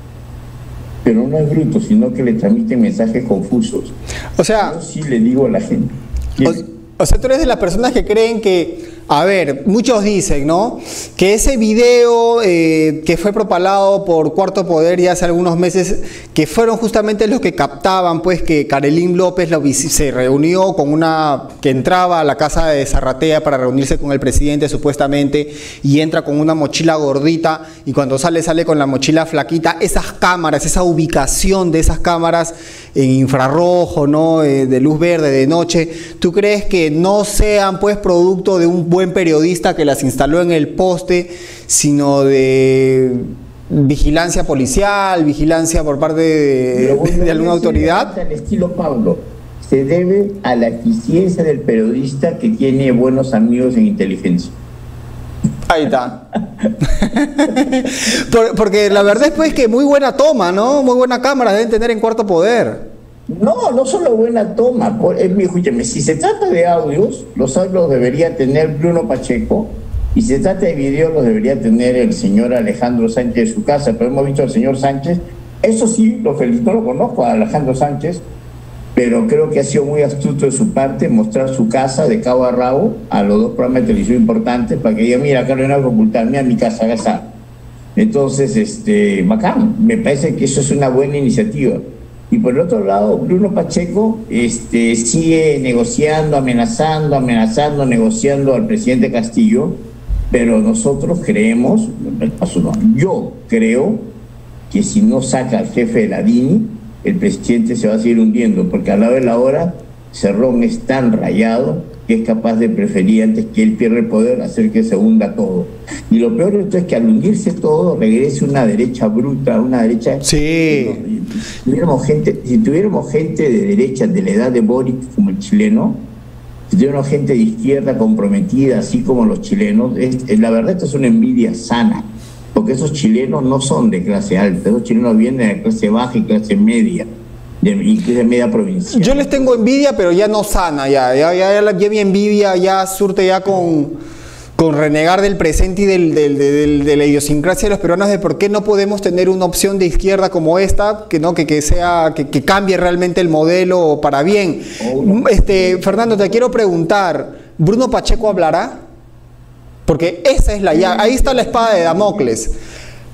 Pero no es bruto, sino que le transmiten mensajes confusos. O sea, yo sí le digo a la gente. O sea, tú eres de las personas que creen que, a ver, muchos dicen, ¿no?, que ese video que fue propalado por Cuarto Poder ya hace algunos meses, que fueron justamente los que captaban, pues, que Carolyn López se reunió con que entraba a la casa de Zarratea para reunirse con el presidente, supuestamente, y entra con una mochila gordita, y cuando sale con la mochila flaquita. Esas cámaras, esa ubicación de esas cámaras en infrarrojo, ¿no?, de luz verde, de noche, ¿tú crees que no sean, pues, producto de un buen periodista que las instaló en el poste, sino de vigilancia policial, vigilancia por parte de alguna autoridad? Al estilo Pablo, se debe a la eficiencia del periodista que tiene buenos amigos en inteligencia. Ahí está. Porque la verdad es, pues, que muy buena toma, ¿no? Muy buena cámara deben tener en Cuarto Poder. No solo buena toma. Escúchame, si se trata de audios, los audios los debería tener Bruno Pacheco, y si se trata de videos los debería tener el señor Alejandro Sánchez de su casa. Pero hemos visto al señor Sánchez, eso sí, lo felicito, no lo conozco a Alejandro Sánchez, pero creo que ha sido muy astuto de su parte mostrar su casa de cabo a rabo a los dos programas de televisión importantes para que diga, mira, acá no hay nada que ocultar, mira mi casa, acá está. Entonces, bacán, me parece que eso es una buena iniciativa. Y por el otro lado, Bruno Pacheco sigue negociando, negociando al presidente Castillo, pero nosotros creemos, yo creo que si no saca al jefe de la DINI, el presidente se va a seguir hundiendo, porque a la de la hora, Cerrón es tan rayado que es capaz de preferir, antes que él pierda el poder, hacer que se hunda todo. Y lo peor de esto es que al hundirse todo, regrese una derecha bruta, una derecha... Sí. Si tuviéramos gente de derecha de la edad de Boric como el chileno, si tuviéramos gente de izquierda comprometida, así como los chilenos, la verdad esto es una envidia sana, porque esos chilenos no son de clase alta, esos chilenos vienen de clase baja y clase media, de media provincial. Yo les tengo envidia, pero ya no sana, ya mi envidia ya surte ya con renegar del presente y de la idiosincrasia de los peruanos, de por qué no podemos tener una opción de izquierda como esta, que cambie realmente el modelo para bien. Fernando, te quiero preguntar, ¿Bruno Pacheco hablará? Porque esa es ahí está la espada de Damocles.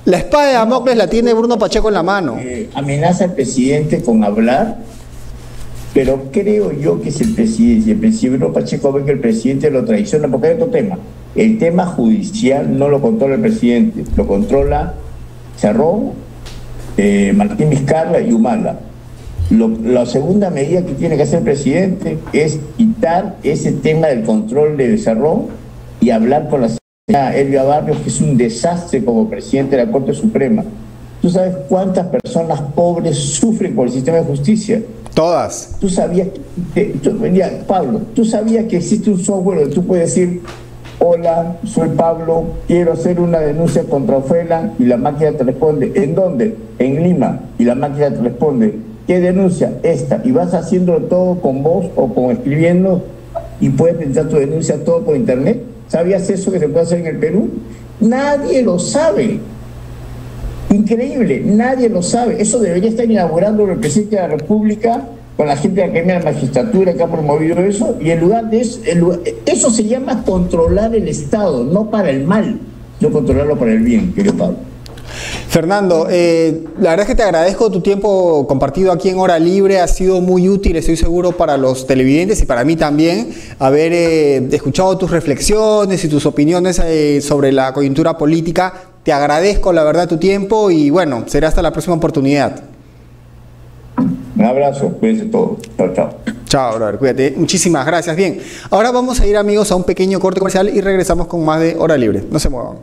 La espada de Damocles la tiene Bruno Pacheco en la mano. Amenaza al presidente con hablar, pero creo yo que si el presidente Bruno Pacheco ve que el presidente lo traiciona, porque hay otro tema. El tema judicial no lo controla el presidente, lo controla Cerrón, Martín Vizcarra y Humala. La segunda medida que tiene que hacer el presidente es quitar ese tema del control de Cerrón y hablar con la señora Elvia Barrios, que es un desastre como presidente de la Corte Suprema. ¿Tú sabes cuántas personas pobres sufren por el sistema de justicia? Todas. ¿Tú sabías Pablo, tú sabías que existe un software donde tú puedes decir: hola, soy Pablo, quiero hacer una denuncia contra Ofelia, y la máquina te responde? ¿En dónde? En Lima. Y la máquina te responde: ¿qué denuncia? Esta. Y vas haciéndolo todo con voz o con escribiendo, y puedes presentar tu denuncia todo por internet. ¿Sabías eso que se puede hacer en el Perú? Nadie lo sabe. Increíble, nadie lo sabe. Eso debería estar inaugurando el presidente de la República con la gente de la Academia de la Magistratura que ha promovido eso, y en lugar de eso, eso se llama controlar el Estado, no para el mal, no controlarlo para el bien, querido Pablo. Fernando, la verdad es que te agradezco tu tiempo compartido aquí en Hora Libre. Ha sido muy útil, estoy seguro, para los televidentes y para mí también, haber escuchado tus reflexiones y tus opiniones sobre la coyuntura política. Te agradezco, la verdad, tu tiempo y bueno, será hasta la próxima oportunidad. Un abrazo, cuídense todos. Chao, chao. Chao, brother, cuídate. Muchísimas gracias. Bien, ahora vamos a ir, amigos, a un pequeño corte comercial y regresamos con más de Hora Libre. No se muevan.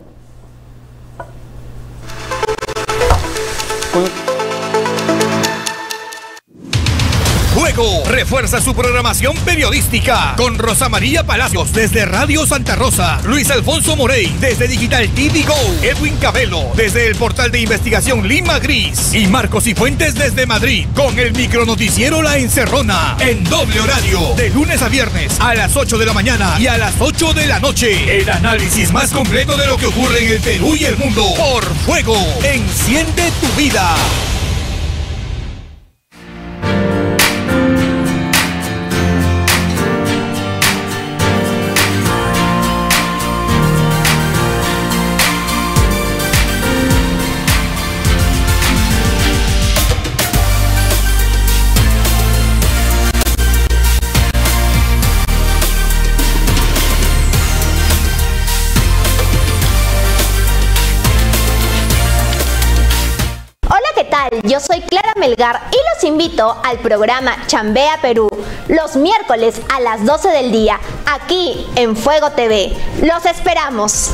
Fuego refuerza su programación periodística con Rosa María Palacios desde Radio Santa Rosa, Luis Alfonso Morey desde Digital TV Go, Edwin Cabello desde el portal de investigación Lima Gris y Marcos y Fuentes desde Madrid con el micronoticiero La Encerrona en doble horario de lunes a viernes a las 8 de la mañana y a las 8 de la noche. El análisis más completo de lo que ocurre en el Perú y el mundo por Fuego. Enciende tu vida. Yo soy Clara Melgar y los invito al programa Chambea Perú, los miércoles a las 12 del día, aquí en Fuego TV. ¡Los esperamos!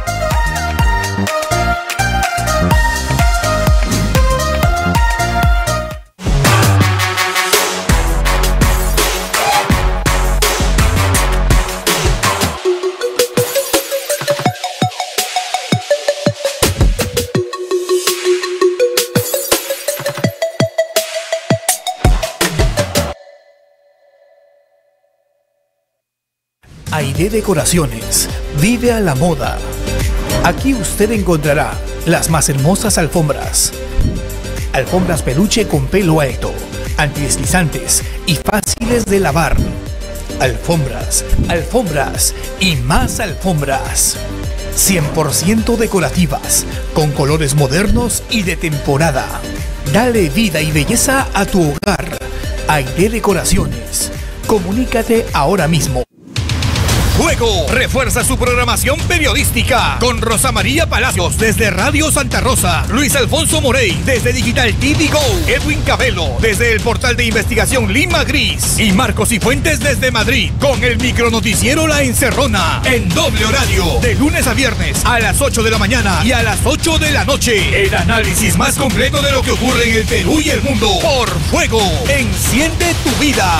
Aide Decoraciones, vive a la moda. Aquí usted encontrará las más hermosas alfombras. Alfombras peluche con pelo alto, antideslizantes y fáciles de lavar. Alfombras, alfombras y más alfombras. 100% decorativas, con colores modernos y de temporada. Dale vida y belleza a tu hogar. Aide Decoraciones. Comunícate ahora mismo. Fuego refuerza su programación periodística con Rosa María Palacios desde Radio Santa Rosa, Luis Alfonso Morey desde Digital TV Go, Edwin Cabello desde el portal de investigación Lima Gris y Marcos y Fuentes desde Madrid con el micronoticiero La Encerrona en doble horario de lunes a viernes a las 8 de la mañana y a las 8 de la noche. El análisis más completo de lo que ocurre en el Perú y el mundo por Fuego. Enciende tu vida.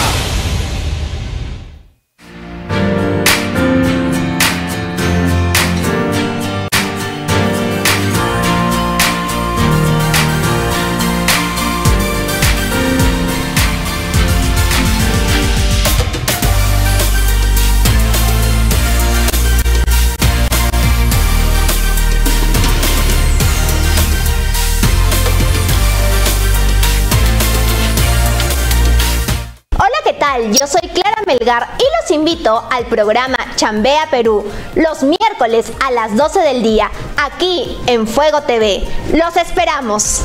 Yo soy Clara Melgar y los invito al programa Chambea Perú, los miércoles a las 12 del día, aquí en Fuego TV. ¡Los esperamos!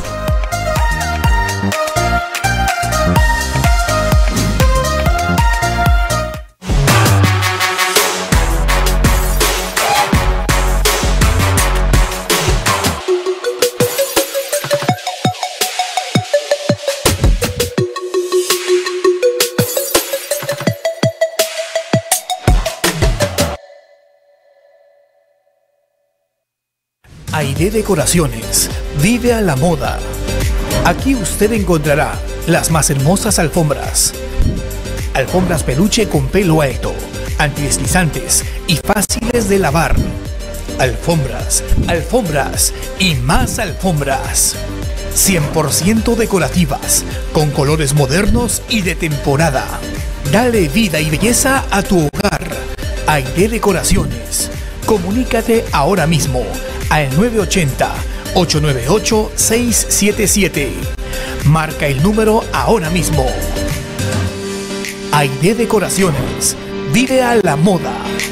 Aide Decoraciones, vive a la moda. Aquí usted encontrará las más hermosas alfombras. Alfombras peluche con pelo alto, antideslizantes y fáciles de lavar. Alfombras, alfombras y más alfombras. 100% decorativas, con colores modernos y de temporada. Dale vida y belleza a tu hogar. Aide Decoraciones. Comunícate ahora mismo al 980-898-677. Marca el número ahora mismo. Aide Decoraciones. Vive a la moda.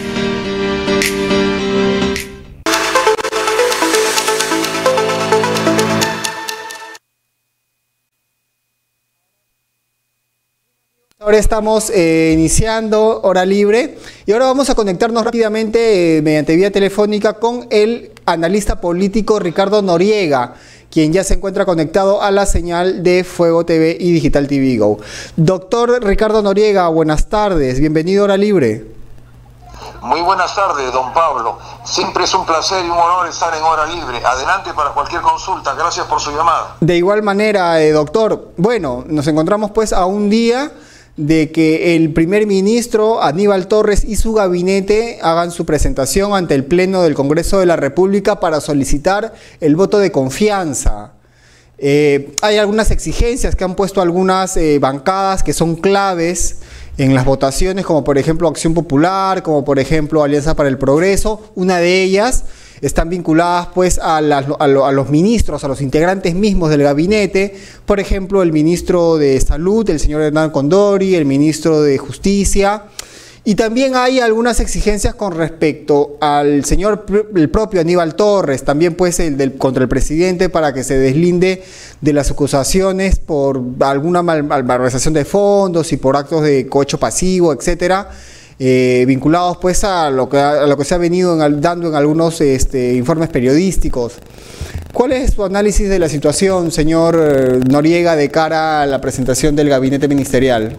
Ahora estamos iniciando Hora Libre y ahora vamos a conectarnos rápidamente mediante vía telefónica con el analista político Ricardo Noriega, quien ya se encuentra conectado a la señal de Fuego TV y Digital TV Go. Doctor Ricardo Noriega, buenas tardes, bienvenido a Hora Libre. Muy buenas tardes, don Pablo. Siempre es un placer y un honor estar en Hora Libre. Adelante para cualquier consulta. Gracias por su llamada. De igual manera, doctor, bueno, nos encontramos pues a un día de que el primer ministro Aníbal Torres y su gabinete hagan su presentación ante el Pleno del Congreso de la República para solicitar el voto de confianza. Hay algunas exigencias que han puesto algunas bancadas que son claves en las votaciones, como por ejemplo Acción Popular, como por ejemplo Alianza para el Progreso. Una de ellas están vinculadas pues a los ministros, a los integrantes mismos del gabinete, por ejemplo el ministro de Salud, el señor Hernán Condori, el ministro de Justicia, y también hay algunas exigencias con respecto al señor, el propio Aníbal Torres, también pues contra el presidente, para que se deslinde de las acusaciones por alguna malversación de fondos y por actos de cohecho pasivo, etcétera. Vinculados pues a lo que se ha venido dando en algunos informes periodísticos. ¿Cuál es su análisis de la situación, señor Noriega, de cara a la presentación del gabinete ministerial?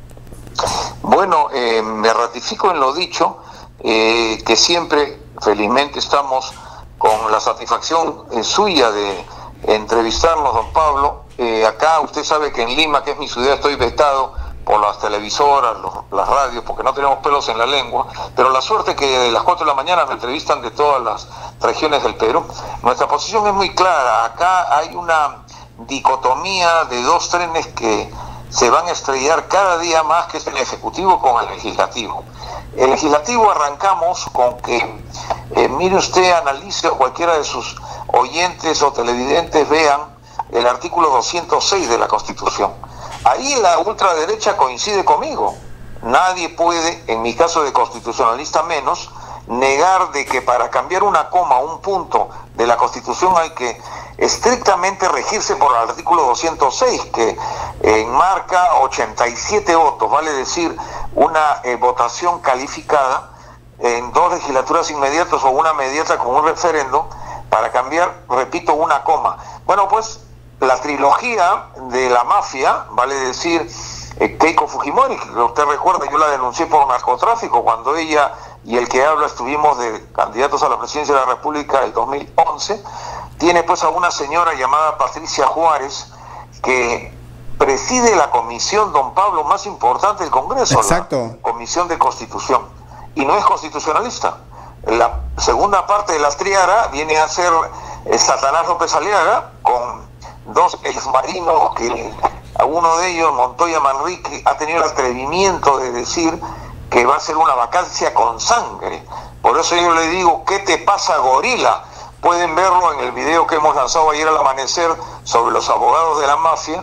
Bueno, me ratifico en lo dicho, que siempre, felizmente, estamos con la satisfacción suya de entrevistarnos, don Pablo. Acá usted sabe que en Lima, que es mi ciudad, estoy vetado por las televisoras, las radios, porque no tenemos pelos en la lengua, pero la suerte que de las 4 de la mañana me entrevistan de todas las regiones del Perú. Nuestra posición es muy clara. Acá hay una dicotomía de dos trenes que se van a estrellar cada día más, que es el Ejecutivo con el Legislativo. El Legislativo arrancamos con que, mire usted, analice, o cualquiera de sus oyentes o televidentes vean el artículo 206 de la Constitución. Ahí la ultraderecha coincide conmigo. Nadie puede, en mi caso de constitucionalista menos, negar de que para cambiar una coma o un punto de la Constitución hay que estrictamente regirse por el artículo 206, que enmarca 87 votos, vale decir, una votación calificada en 2 legislaturas inmediatas o una mediata con un referendo para cambiar, repito, una coma. Bueno, pues la trilogía de la mafia, vale decir, Keiko Fujimori, que usted recuerda, yo la denuncié por narcotráfico cuando ella y el que habla estuvimos de candidatos a la presidencia de la República el 2011, tiene pues a una señora llamada Patricia Juárez, que preside la comisión, don Pablo, más importante del Congreso. Exacto. La Comisión de Constitución, y no es constitucionalista. La segunda parte de la triada viene a ser Satanás López Aliaga, con 2 exmarinos que a uno de ellos, Montoya Manrique, ha tenido el atrevimiento de decir que va a ser una vacancia con sangre. Por eso yo le digo, ¿qué te pasa, gorila? Pueden verlo en el video que hemos lanzado ayer al amanecer sobre los abogados de la mafia,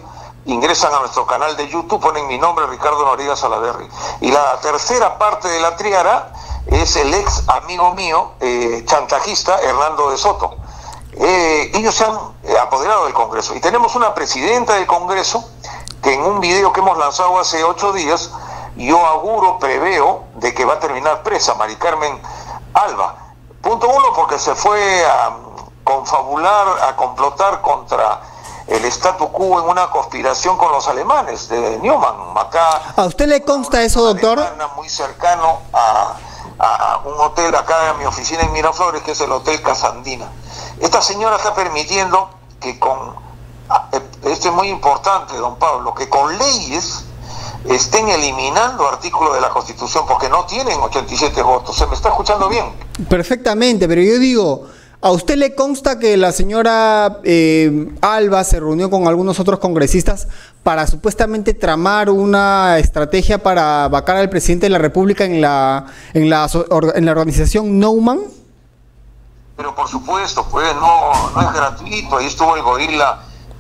ingresan a nuestro canal de YouTube, ponen mi nombre, Ricardo Noriega Salaverry. Y la tercera parte de la tríada es el ex amigo mío, chantajista, Hernando de Soto. Ellos se han apoderado del Congreso. Y tenemos una presidenta del Congreso que en un video que hemos lanzado hace 8 días, yo auguro, preveo, de que va a terminar presa, Mari Carmen Alba. Punto 1, porque se fue a confabular, a complotar contra el statu quo en una conspiración con los alemanes de Neumann. Acá, ¿a usted le consta eso, doctor? Muy cercano a un hotel acá en mi oficina en Miraflores, que es el Hotel Casandina. Esta señora está permitiendo que esto es muy importante, don Pablo, que con leyes estén eliminando artículos de la Constitución porque no tienen 87 votos. ¿Se me está escuchando bien? Perfectamente, pero yo digo, ¿a usted le consta que la señora Alba se reunió con algunos otros congresistas para supuestamente tramar una estrategia para vacar al presidente de la República en la organización Neumann? Pero por supuesto, pues no es gratuito. Ahí estuvo el gorila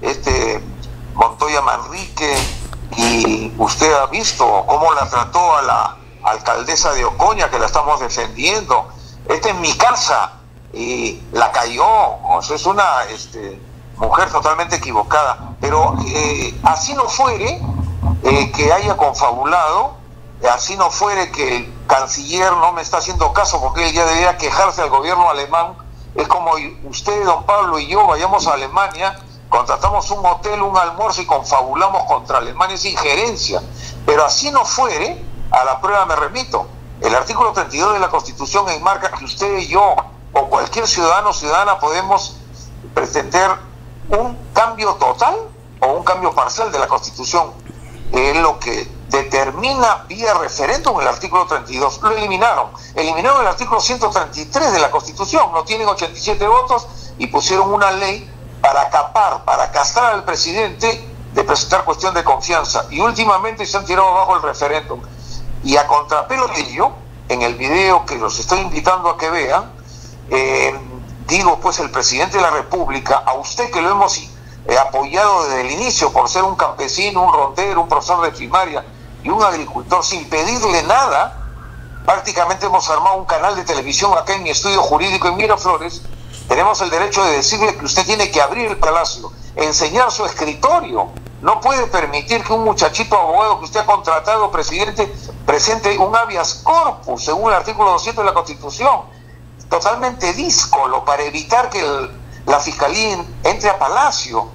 Montoya Manrique, y usted ha visto cómo la trató a la alcaldesa de Ocoña, que la estamos defendiendo. Esta es mi casa, y la cayó. O sea, es una mujer totalmente equivocada. Pero así no fuere que haya confabulado, así no fuere que el canciller no me está haciendo caso, porque él ya debería quejarse al gobierno alemán. Es como usted, don Pablo, y yo vayamos a Alemania, contratamos un hotel, un almuerzo y confabulamos contra Alemania. Es injerencia. Pero así no fuere, a la prueba me remito. El artículo 32 de la Constitución enmarca que usted y yo, o cualquier ciudadano o ciudadana, podemos pretender un cambio total o un cambio parcial de la Constitución. Es lo que determina vía referéndum el artículo 32. Lo eliminaron el artículo 133 de la Constitución. No tienen 87 votos y pusieron una ley para capar, para castrar al presidente de presentar cuestión de confianza. Y últimamente se han tirado abajo el referéndum. Y a contrapelo de ello, en el video que los estoy invitando a que vean, digo, pues el presidente de la República, a usted que lo hemos apoyado desde el inicio por ser un campesino, un rondero, un profesor de primaria y un agricultor, sin pedirle nada, prácticamente hemos armado un canal de televisión acá en mi estudio jurídico en Miraflores. Tenemos el derecho de decirle que usted tiene que abrir el palacio, enseñar su escritorio. No puede permitir que un muchachito abogado que usted ha contratado, presidente, presente un habeas corpus según el artículo 200 de la Constitución. Totalmente díscolo, para evitar que la Fiscalía entre a Palacio.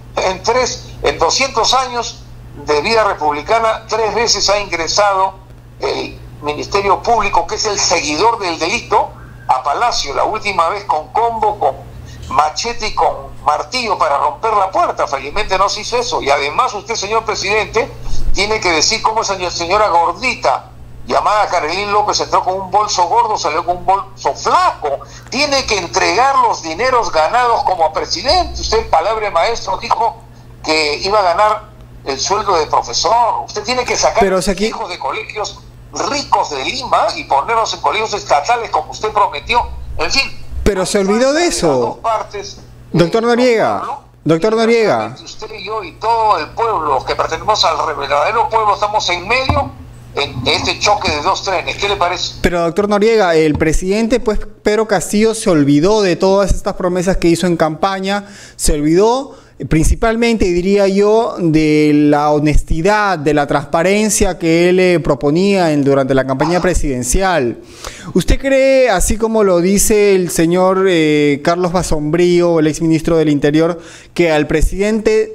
En 200 años de vida republicana, 3 veces ha ingresado el Ministerio Público, que es el seguidor del delito, a Palacio. La última vez con combo, con machete y con martillo para romper la puerta. Felizmente no se hizo eso. Y además usted, señor presidente, tiene que decir cómo esa señora gordita llamada Carolín López entró con un bolso gordo, salió con un bolso flaco. Tiene que entregar los dineros ganados como presidente. Usted, palabra de maestro, dijo que iba a ganar el sueldo de profesor. Usted tiene que sacar a los hijos de colegios ricos de Lima y ponerlos en colegios estatales como usted prometió. En fin. Pero se olvidó de eso. Doctor Noriega. Doctor Noriega. Usted y yo y todo el pueblo, los que pertenecemos al verdadero pueblo, estamos en medio en este choque de 2 trenes. ¿Qué le parece? Pero, doctor Noriega, el presidente, pues, Pedro Castillo, se olvidó de todas estas promesas que hizo en campaña, se olvidó principalmente, diría yo, de la honestidad, de la transparencia que él proponía durante la campaña presidencial. ¿Usted cree, así como lo dice el señor Carlos Basombrío, el exministro del Interior, que al presidente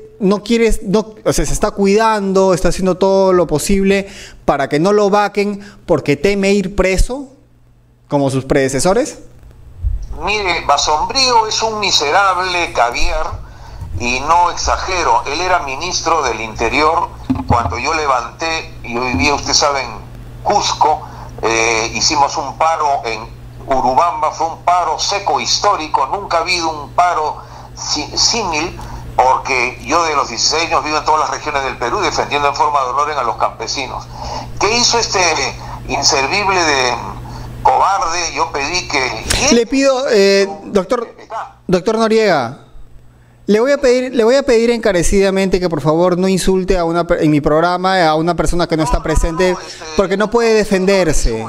o sea, se está cuidando, está haciendo todo lo posible para que no lo vaquen porque teme ir preso, como sus predecesores? Mire, Basombrío es un miserable caviar, y no exagero. Él era ministro del Interior cuando yo levanté, y yo vivía, usted sabe, en Cusco. Hicimos un paro en Urubamba, fue un paro seco histórico. Nunca ha habido un paro símil, porque yo de los 16 años vivo en todas las regiones del Perú defendiendo en forma de orden a los campesinos. ¿Qué hizo este inservible de cobarde? Yo pedí que... Le pido, doctor Noriega, Le voy a pedir encarecidamente que por favor no insulte en mi programa a una persona que no está presente, porque no puede defenderse.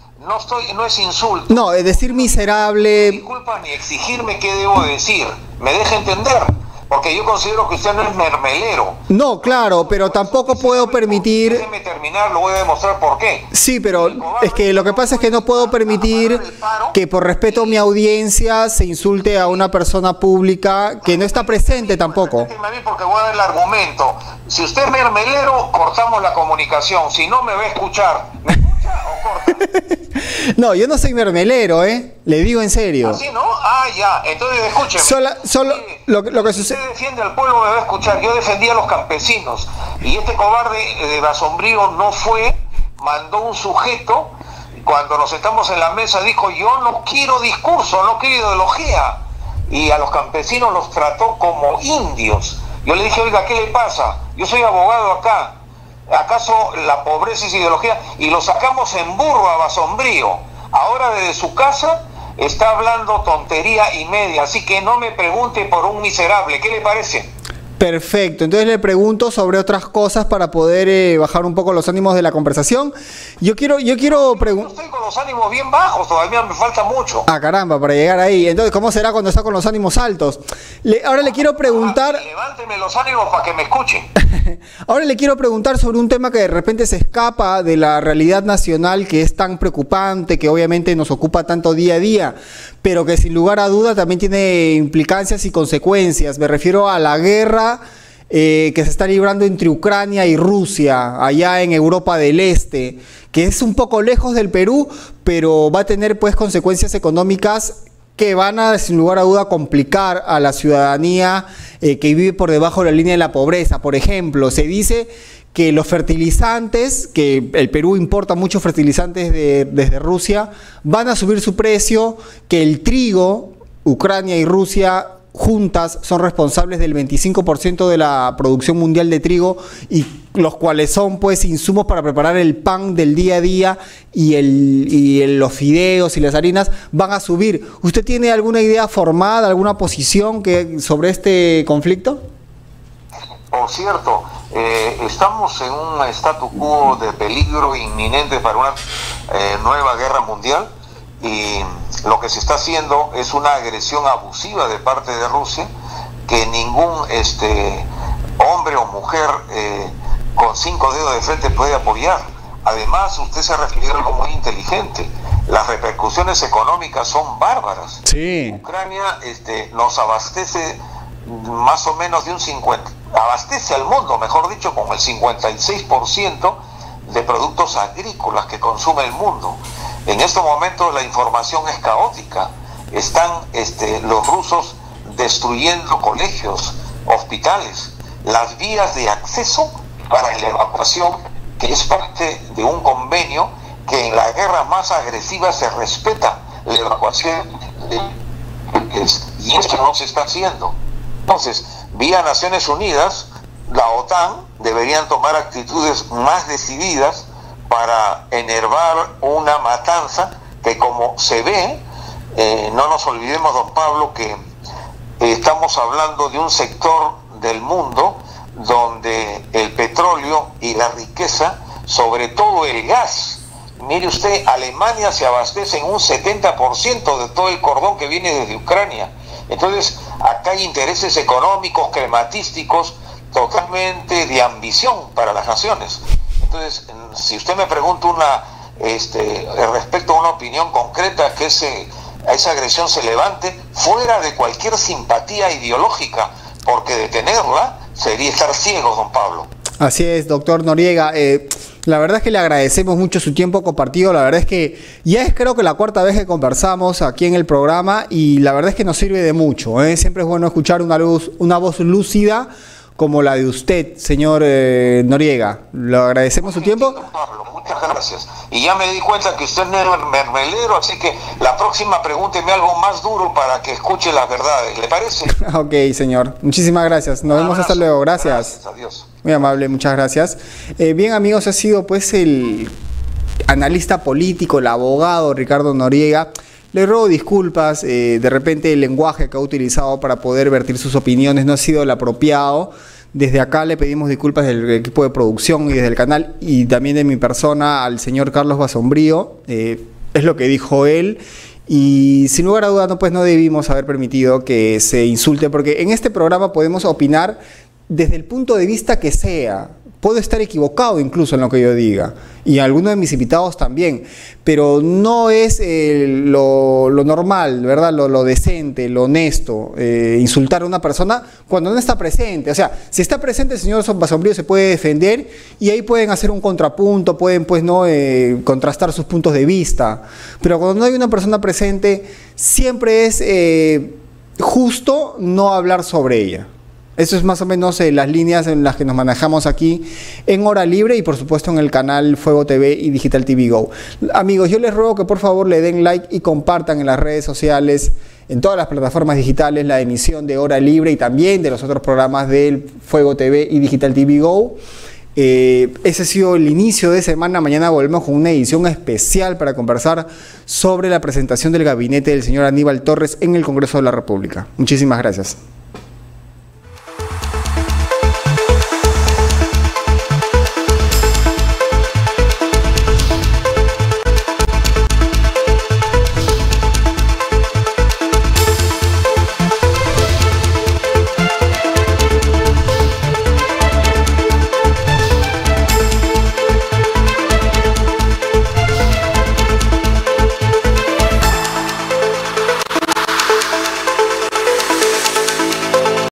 No es insulto. No, es decir miserable. Disculpa ni exigirme qué debo decir. ¿Me deja entender? Porque yo considero que usted no es mermelero. No, claro, pero tampoco puedo permitir... Déjeme terminar, lo voy a demostrar por qué. Sí, pero es que lo que pasa es que no puedo permitir que por respeto a mi audiencia se insulte a una persona pública que no está presente tampoco. Respéteme a mí porque voy a dar el argumento. Si usted es mermelero, cortamos la comunicación. Si no me va a escuchar, ¿me escucha o corta? No, yo no soy mermelero, le digo en serio. ¿Así no? Ah, ya. Entonces escúcheme. Solo lo que sucede... Usted defiende al pueblo, me va a escuchar. Yo defendía a los campesinos. Y este cobarde de Basombrío no fue, mandó un sujeto, cuando nos sentamos en la mesa dijo, yo no quiero discurso, no quiero ideología. Y a los campesinos los trató como indios. Yo le dije, oiga, ¿qué le pasa? Yo soy abogado acá. ¿Acaso la pobreza es ideología? Y lo sacamos en burro a Basombrío. Ahora desde su casa está hablando tontería y media, así que no me pregunte por un miserable. ¿Qué le parece? Perfecto, entonces le pregunto sobre otras cosas para poder bajar un poco los ánimos de la conversación. Yo quiero preguntar... Estoy con los ánimos bien bajos, todavía me falta mucho. Ah, caramba, para llegar ahí. Entonces, ¿cómo será cuando está con los ánimos altos? Ahora le quiero preguntar... Levánteme los ánimos para que me escuchen. Ahora le quiero preguntar sobre un tema que de repente se escapa de la realidad nacional, que es tan preocupante, que obviamente nos ocupa tanto día a día, pero que sin lugar a duda también tiene implicancias y consecuencias. Me refiero a la guerra que se está librando entre Ucrania y Rusia, allá en Europa del Este, que es un poco lejos del Perú, pero va a tener pues consecuencias económicas que van a, sin lugar a duda, complicar a la ciudadanía que vive por debajo de la línea de la pobreza. Por ejemplo, se dice que los fertilizantes, que el Perú importa muchos fertilizantes desde Rusia, van a subir su precio, que el trigo, Ucrania y Rusia juntas son responsables del 25% de la producción mundial de trigo, y los cuales son pues insumos para preparar el pan del día a día, y los fideos y las harinas van a subir. ¿Usted tiene alguna idea formada, alguna posición sobre este conflicto? Por cierto, estamos en un statu quo de peligro inminente para una nueva guerra mundial, y lo que se está haciendo es una agresión abusiva de parte de Rusia que ningún hombre o mujer con 5 dedos de frente puede apoyar. Además, usted se refirió a algo muy inteligente: las repercusiones económicas son bárbaras. Sí. Ucrania nos abastece más o menos de un 50%, abastece al mundo, mejor dicho, con el 56% de productos agrícolas que consume el mundo. En estos momentos la información es caótica. Están los rusos destruyendo colegios, hospitales, las vías de acceso para la evacuación, que es parte de un convenio que en la guerra más agresiva se respeta la evacuación y esto no se está haciendo. Entonces, vía Naciones Unidas, la OTAN deberían tomar actitudes más decididas para enervar una matanza que, como se ve, no nos olvidemos, don Pablo, que estamos hablando de un sector del mundo donde el petróleo y la riqueza, sobre todo el gas, mire usted, Alemania se abastece en un 70% de todo el cordón que viene desde Ucrania. Entonces, acá hay intereses económicos, crematísticos, totalmente de ambición para las naciones. Entonces, si usted me pregunta respecto a una opinión concreta, que esa agresión se levante fuera de cualquier simpatía ideológica, porque detenerla sería estar ciegos, don Pablo. Así es, doctor Noriega. La verdad es que le agradecemos mucho su tiempo compartido. La verdad es que ya es, creo que, la 4ª vez que conversamos aquí en el programa, y la verdad es que nos sirve de mucho. Siempre es bueno escuchar una voz lúcida como la de usted, señor Noriega. Le agradecemos su tiempo. Don Pablo, muchas gracias. Y ya me di cuenta que usted no es mermelero, así que la próxima pregúnteme algo más duro para que escuche las verdades. ¿Le parece? Ok, señor. Muchísimas gracias. Nos vemos hasta luego. Gracias. Adiós. Muy amable, muchas gracias. Bien, amigos, ha sido pues el analista político, el abogado Ricardo Noriega, Le ruego disculpas, de repente el lenguaje que ha utilizado para poder vertir sus opiniones no ha sido el apropiado. Desde acá le pedimos disculpas del equipo de producción y desde el canal y también de mi persona al señor Carlos Basombrío. Es lo que dijo él. Y sin lugar a dudas no debimos haber permitido que se insulte, porque en este programa podemos opinar desde el punto de vista que sea. Puedo estar equivocado incluso en lo que yo diga, y algunos de mis invitados también, pero no es lo normal, ¿verdad? Lo decente, lo honesto, insultar a una persona cuando no está presente. O sea, si está presente el señor Basombrío se puede defender y ahí pueden hacer un contrapunto, pueden contrastar sus puntos de vista, pero cuando no hay una persona presente siempre es justo no hablar sobre ella. Eso es más o menos las líneas en las que nos manejamos aquí en Hora Libre y por supuesto en el canal Fuego TV y Digital TV Go. Amigos, yo les ruego que por favor le den like y compartan en las redes sociales, en todas las plataformas digitales, la emisión de Hora Libre y también de los otros programas del Fuego TV y Digital TV Go. Ese ha sido el inicio de semana. Mañana volvemos con una edición especial para conversar sobre la presentación del gabinete del señor Aníbal Torres en el Congreso de la República. Muchísimas gracias.